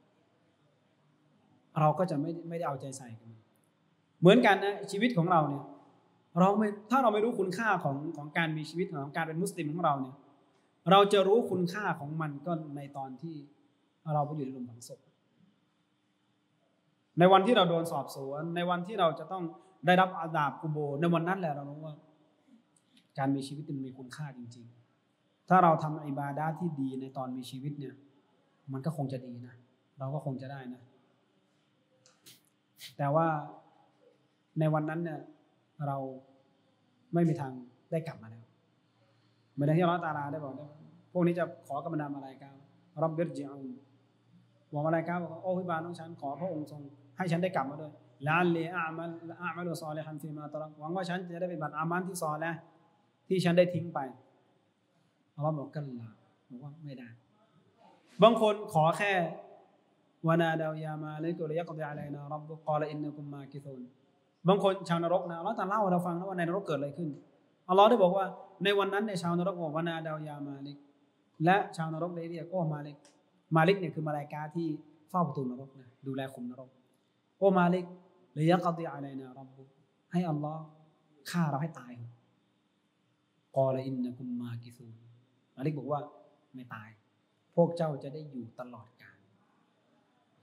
เราก็จะไม่ได้เอาใจใส่กับมันเหมือนกันนะชีวิตของเราเนี่ยถ้าเราไม่รู้คุณค่าของการมีชีวิตของการเป็นมุสลิมของเราเนี่ยเราจะรู้คุณค่าของมันก็ในตอนที่เราไปอยู่ในหลุมฝังศพในวันที่เราโดนสอบสวนในวันที่เราจะต้องได้รับอาซาบกุโบร์ในวันนั้นแหละเรารู้ว่าการมีชีวิตมันมีคุณค่าจริงๆถ้าเราทำอิบาดะห์ที่ดีในตอนมีชีวิตเนี่ยมันก็คงจะดีนะเราก็คงจะได้นะแต่ว่าในวันนั้นเนี่ยเราไม่มีทางได้กลับมาแล้วเหมือนที่อัลเลาะห์ตะอาลาได้บอกนะพวกนี้จะขอกำลังอะไรกันรับบิรจิอูนบอกอะไรกันบอกโอ้พี่บาลของฉันขอพระองค์ทรงให้ฉันได้กลับมาด้วยลาลีอามัลซอลิฮันฟีมาตะรักหวังว่าฉันจะได้ปฏิบัติอามันที่ซอลิฮ์ที่ฉันได้ทิ้งไปอัลเลาะห์บอกกันละบอกว่าไม่ได้บางคนขอแค่วานาดาวยามาลิกุลยักฎิอะลัยนารับบุกอลอินนะกุมมากิซุนบางคนชาวนรกนะอัลเลาะห์ตะเล่าให้เราฟังนะว่าในนรกเกิดอะไรขึ้นอัลเลาะห์ได้บอกว่าในวันนั้นในชาวนรกบอกวานาดาวยามาลิกและชาวนรกได้เรียกโอ้มาลิกเนี่ยคือมลาอิกะฮ์ที่เฝ้าประตูนรกนะดูแลคุมนรกโอ้มาลิกลิยักฎิอะลัยนารับบุกให้อัลเลาะห์ฆ่าเราให้ตายกอลอินนะกุมมากิซุนมาลิกบอกว่าไม่ตายพวกเจ้าจะได้อยู่ตลอดกาล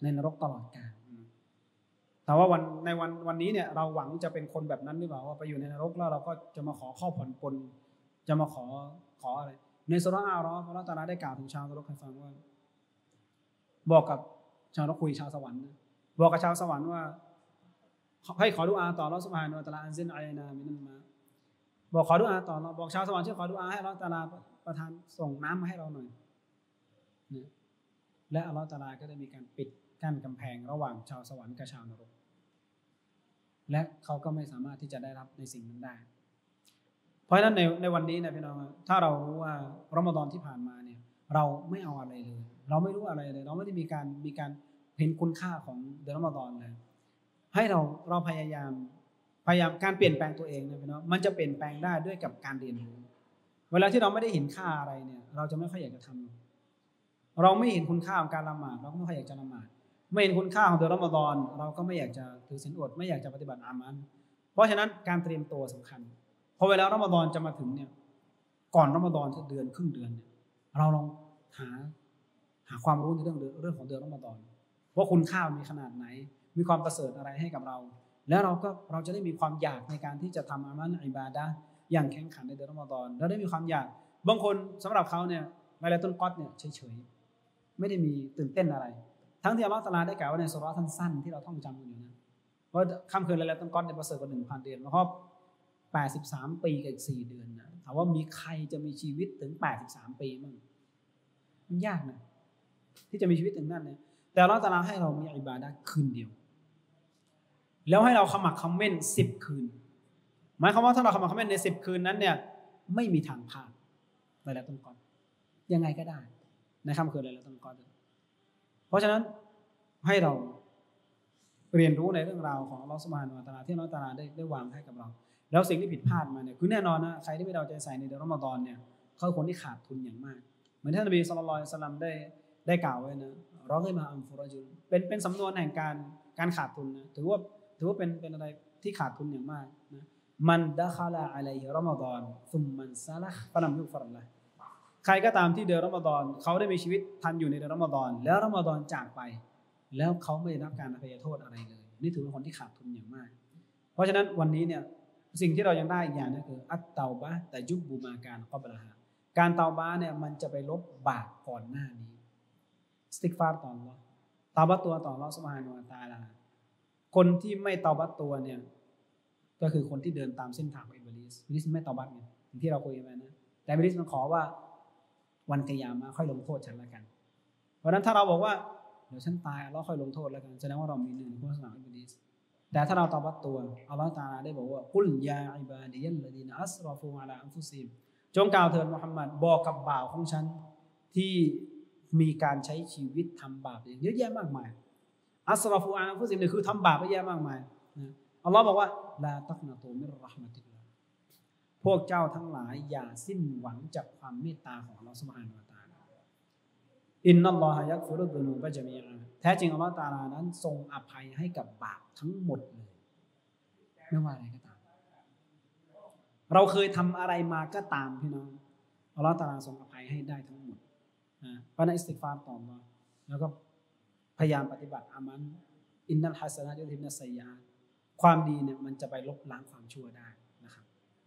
ในนรกตลอดกาลแต่ว่าวันนี้เนี่ยเราหวังจะเป็นคนแบบนั้นหรือเปล่าว่าไปอยู่ในนรกแล้วเราก็จะมาขอข้อผ่อนปลนจะมาขออะไรในสุราษฎร์อัลลอฮฺตะอาลาได้กล่าวถึงชาวนรกให้ฟังว่าบอกกับชาวนรกคุยชาวสวรรค์บอกกับชาวสวรรค์ว่าให้ขอดุอาต่ออัลเลาะห์ซุบฮานะฮูวะตะอาลาอันซิลอะลัยนามินัลมาบอกขอดุอาต่อเราบอกชาวสวรรค์ช่วยขอดุอาให้อัลเลาะห์ตะอาลาประทานส่งน้ำมาให้เราหน่อยนะและอัลเลาะห์ตะอาลาก็ได้มีการปิดกั้นกำแพงระหว่างชาวสวรรค์กับชาวนรกและเขาก็ไม่สามารถที่จะได้รับในสิ่งนั้นได้เพราะฉะนั้นในวันนี้นะพี่น้องถ้าเรารู้ว่ารอมฎอนที่ผ่านมาเนี่ยเราไม่เอาอะไรเลยเราไม่รู้อะไรเลยเราไม่ได้มีการเห็นคุณค่าของเดือนรอมฎอนเลยให้เราพยายามการเปลี่ยนแปลงตัวเองนะพี่น้องมันจะเปลี่ยนแปลงได้ด้วยกับการเรียนรู้เวลาที่เราไม่ได้เห็นค่าอะไรเนี่ยเราจะไม่ค่อยอยากจะทำเราไม่เห็นคุณค่าของการละหมาดเราก็ไม่ค่อยอยากจะละหมาดไม่เห็นคุณค่าของเดือนรอมฎอนเราก็ไม่อยากจะถือศีลอดไม่อยากจะปฏิบัติอามัลเพราะฉะนั้นการเตรียมตัวสำคัญพอเวลารอมฎอนจะมาถึงเนี่ยก่อนรอมฎอนเดือนครึ่งเดือนเนี่ยเราลองหาความรู้ในเรื่องของเดือนรอมฎอนว่าคุณค่ามีขนาดไหนมีความประเสริฐอะไรให้กับเราแล้วเราจะได้มีความอยากในการที่จะทำอามัลอิบาดะห์อย่างแข็งขันในเดือนรอมฎอนเราได้มีความอยากบางคนสำหรับเขาเนี่ยไลลาตุลกอดเนี่ยเฉยๆไม่ได้มีตื่นเต้นอะไรทั้งที่อัลเลาะห์ตะอาลาได้กล่าวไว้ในสุเราะห์สั้นๆที่เราท่องจำกันอยู่นะว่าค่ำคืนไลลาตุลกอดเนี่ยประเสริฐกว่า 1,000 เดือนเพราะ83 ปีกับอีก4 เดือนนะถามว่ามีใครจะมีชีวิตถึง83 ปีมั้งมันยากนะที่จะมีชีวิตถึงนั้นเนี่ยแต่อัลเลาะห์ตะอาลาให้เรามีอิบาดะห์คืนเดียวแล้วให้เราขมักเขม้น10 คืนหมายความว่าถ้าเราขมักเขม้นใน10 คืนนั้นเนี่ยไม่มีทางพลาดไลลาตุลกอดยังไงก็ได้ในค่ำคืนไลลาตุลกอดเพราะฉะนั้นให้เราเรียนรู้ในเรื่องราวของอัลเลาะห์ซุบฮานะฮูวะตะอาลาที่อัลเลาะห์ตะอาลาได้วางให้กับเราแล้วสิ่งที่ผิดพลาดมาเนี่ยคือแน่นอนนะใครที่ไม่เอาใจใส่ในเดือนรอมฎอนเนี่ยเขาคนที่ขาดทุนอย่างมากเหมือนท่านนบีศ็อลลัลลอฮุอะลัยฮิวะซัลลัมได้กล่าวไว้นะเราได้มาอัมฟุรจุลเป็นสำนวนแห่งการขาดทุนนะถือว่าเป็นอะไรที่ขาดทุนอย่างมากนะมันดะคาลาอะลัยฮิรอมฎอนซุมมันซะละฮ์ฟะลัมยุกฟรละฮ์ใครก็ตามที่เดือนรอมฎอนเขาได้มีชีวิตทันอยู่ในเดือนรอมฎอนแล้วรอมฎอนจากไปแล้วเขาไม่ได้รับการอภัยโทษอะไรเลยนี่ถือเป็นคนที่ขาดทุนอย่างมากเพราะฉะนั้นวันนี้เนี่ยสิ่งที่เรายังได้อีกอย่างนึงคืออัตเตาบะห์แต่ยุบบูมาการกอบละฮะการเตาบะห์เนี่ยมันจะไปลบบาปก่อนหน้านี้อิสติฆฟารต่ออัลเลาะห์เตาบะห์ตัวต่ออัลเลาะห์ซุบฮานะฮูวะตะอาลาคนที่ไม่เตาบะห์ตัวเนี่ยก็คือคนที่เดินตามเส้นทางของอิบลิสไม่เตาบะห์ไงที่เราคุยกันมานะแต่อิบลิสมันขอว่าวันกิยามะฮ์ค่อยลงโทษฉันละกันเพราะนั้นถ้าเราบอกว่าเดี๋ยวฉันตายอัลเลาะห์ค่อยลงโทษแล้วกันแสดงว่าเรามีหนึ่งในผู้สนับสนุนอิบลิสแต่ถ้าเราเตาบะห์ตัวอัลเลาะห์ตะอาลาได้บอกว่ากุลยาอิบาดิยัลลดีนอัสรอฟูอะลาอันฟุซิฮิมจงกล่าวเถิดมุฮัมมัดบอกกับบ่าวของฉันที่มีการใช้ชีวิตทำบาปเยอะแยะมากมายอัสรอฟูอะลาอันฟุซิฮิมเนี่ยคือทำบาปเยอะแยะมากมายนะอัลเลาะห์บอกว่าลาตักนะตูมิรเราะห์มะติลลาห์พวกเจ้าทั้งหลายอย่าสิ้นหวังจากความเมตตาของอัลเลาะห์ซุบฮานะฮูวะตะอาลาอินนัลลอฮะยักฟิรุดดุนูบะญะมีอะแท้จริงอัลเลาะห์ตะอาลานั้นทรงอภัยให้กับบาปทั้งหมดเลยไม่ว่าอะไรก็ตามเราเคยทำอะไรมาก็ตามพี่น้องอัลเลาะห์ตะอาลาทรงอภัยให้ได้ทั้งหมดนะเพราะนั้นอิสติฆฟารต่อมาแล้วก็พยายามปฏิบัติอามัลอินนัลฮัสนะยุซิบนัสซัยยะความดีเนี่ยมันจะไปลบล้างความชั่วได้นะครับ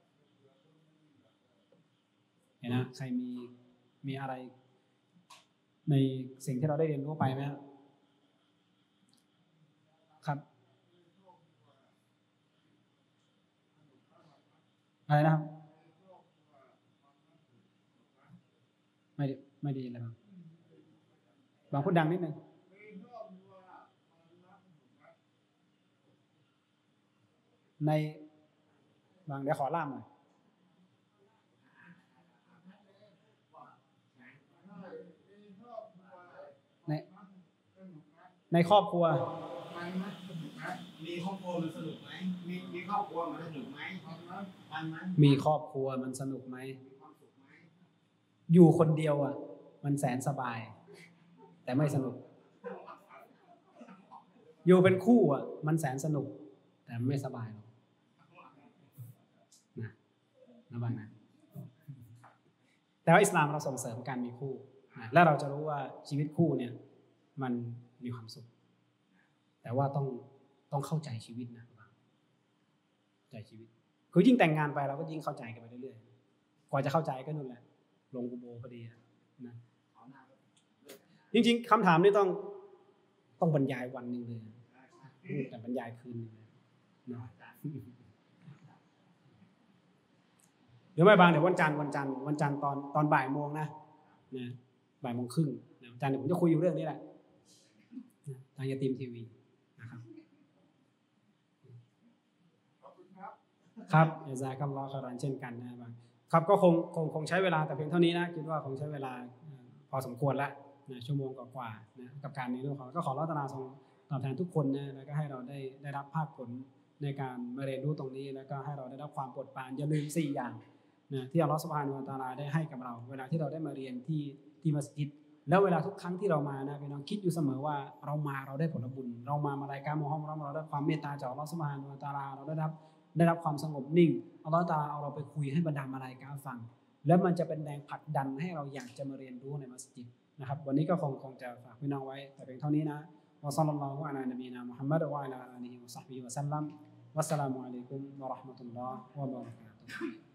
เห็นนะใครมีอะไรในสิ่งที่เราได้เรียนรู้ไปไหมครับอะไรนะครับไม่ดีเลยครับบางพูดดังนิดนึงในบางเดี๋ยวขอล่ามหน่อยในครอบครัวมีครอบครัวมันสนุกไหมมีครอบครัวมันสนุกไหมมีครอบครัวมันสนุกไหมอยู่คนเดียวอ่ะมันแสนสบายแต่ไม่สนุกอยู่เป็นคู่อ่ะมันแสนสนุกแต่ไม่สบายหรอกนะบ้างนะแต่ว่าอิสลามเราส่งเสริมการมีคู่นะและเราจะรู้ว่าชีวิตคู่เนี่ยมันมีความสุขแต่ว่าต้องเข้าใจชีวิตนะใจชีวิตคือยิ่งแต่งงานไปเราก็ยิ่งเข้าใจกันไปเรื่อยๆกว่าจะเข้าใจก็นู่นแหละลงกุโบพอดีนะจริงๆคำถามนี้ต้องบรรยายวันหนึ่งเลยแต่บรรยายคืนนึงเลยนะหรือไม่บางเดี๋ยววันจันทร์ตอนบ่ายโมงนะบ่ายโมงครึ่งวันจันทร์เดี๋ยวผมจะคุยอยู่เรื่องนี้แหละทางยาตีมทีวีนะครับครับยาซาคัลลอฮ์คอรันเช่นกันนะครับก็คงใช้เวลาแต่เพียงเท่านี้นะคิดว่าคงใช้เวลาพอสมควรแล้วนะชั่วโมงกว่าๆนะกับการนี้ด้วยก็ขออัลเลาะห์ตะอาลาทรงตอบแทนทุกคนนะแล้วก็ให้เราได้รับภาคผลในการมาเรียนรู้ตรงนี้แล้วก็ให้เราได้รับความโปรดปรานอย่าลืม4อย่างนะที่อัลเลาะห์ซุบฮานะฮูวะตะอาลาได้ให้กับเราเวลาที่เราได้มาเรียนที่มัสยิดแล้วเวลาทุกครั้งที่เรามานะพี่น้องคิดอยู่เสมอว่าเราได้ผลบุญเรามารายการมุฮัมมัดเราได้ความเมตตาจากอัลเลาะห์ซุบฮานะฮูวะตะอาลาเราได้รับความสงบนิ่งอัลเลาะห์ตะอาลาเอาเราไปคุยให้บรรดามลาอิกะฮ์ฟังแล้วมันจะเป็นแรงผลักดันให้เราอยากจะมาเรียนรู้ในมัสยิดนะครับวันนี้ก็คงจะฝากพี่น้องไว้แต่เพียงเท่านี้นะวะศ็อลลัลลอฮุอะลานบีนามุฮัมมัดวะอะลาอาลีฮิวะศ็อฮบิฮิวะซัลลัมวัสสลามุอะลัยกุมวะเราะห์มะตุลลอฮ์วะบะเราะกาตุฮ์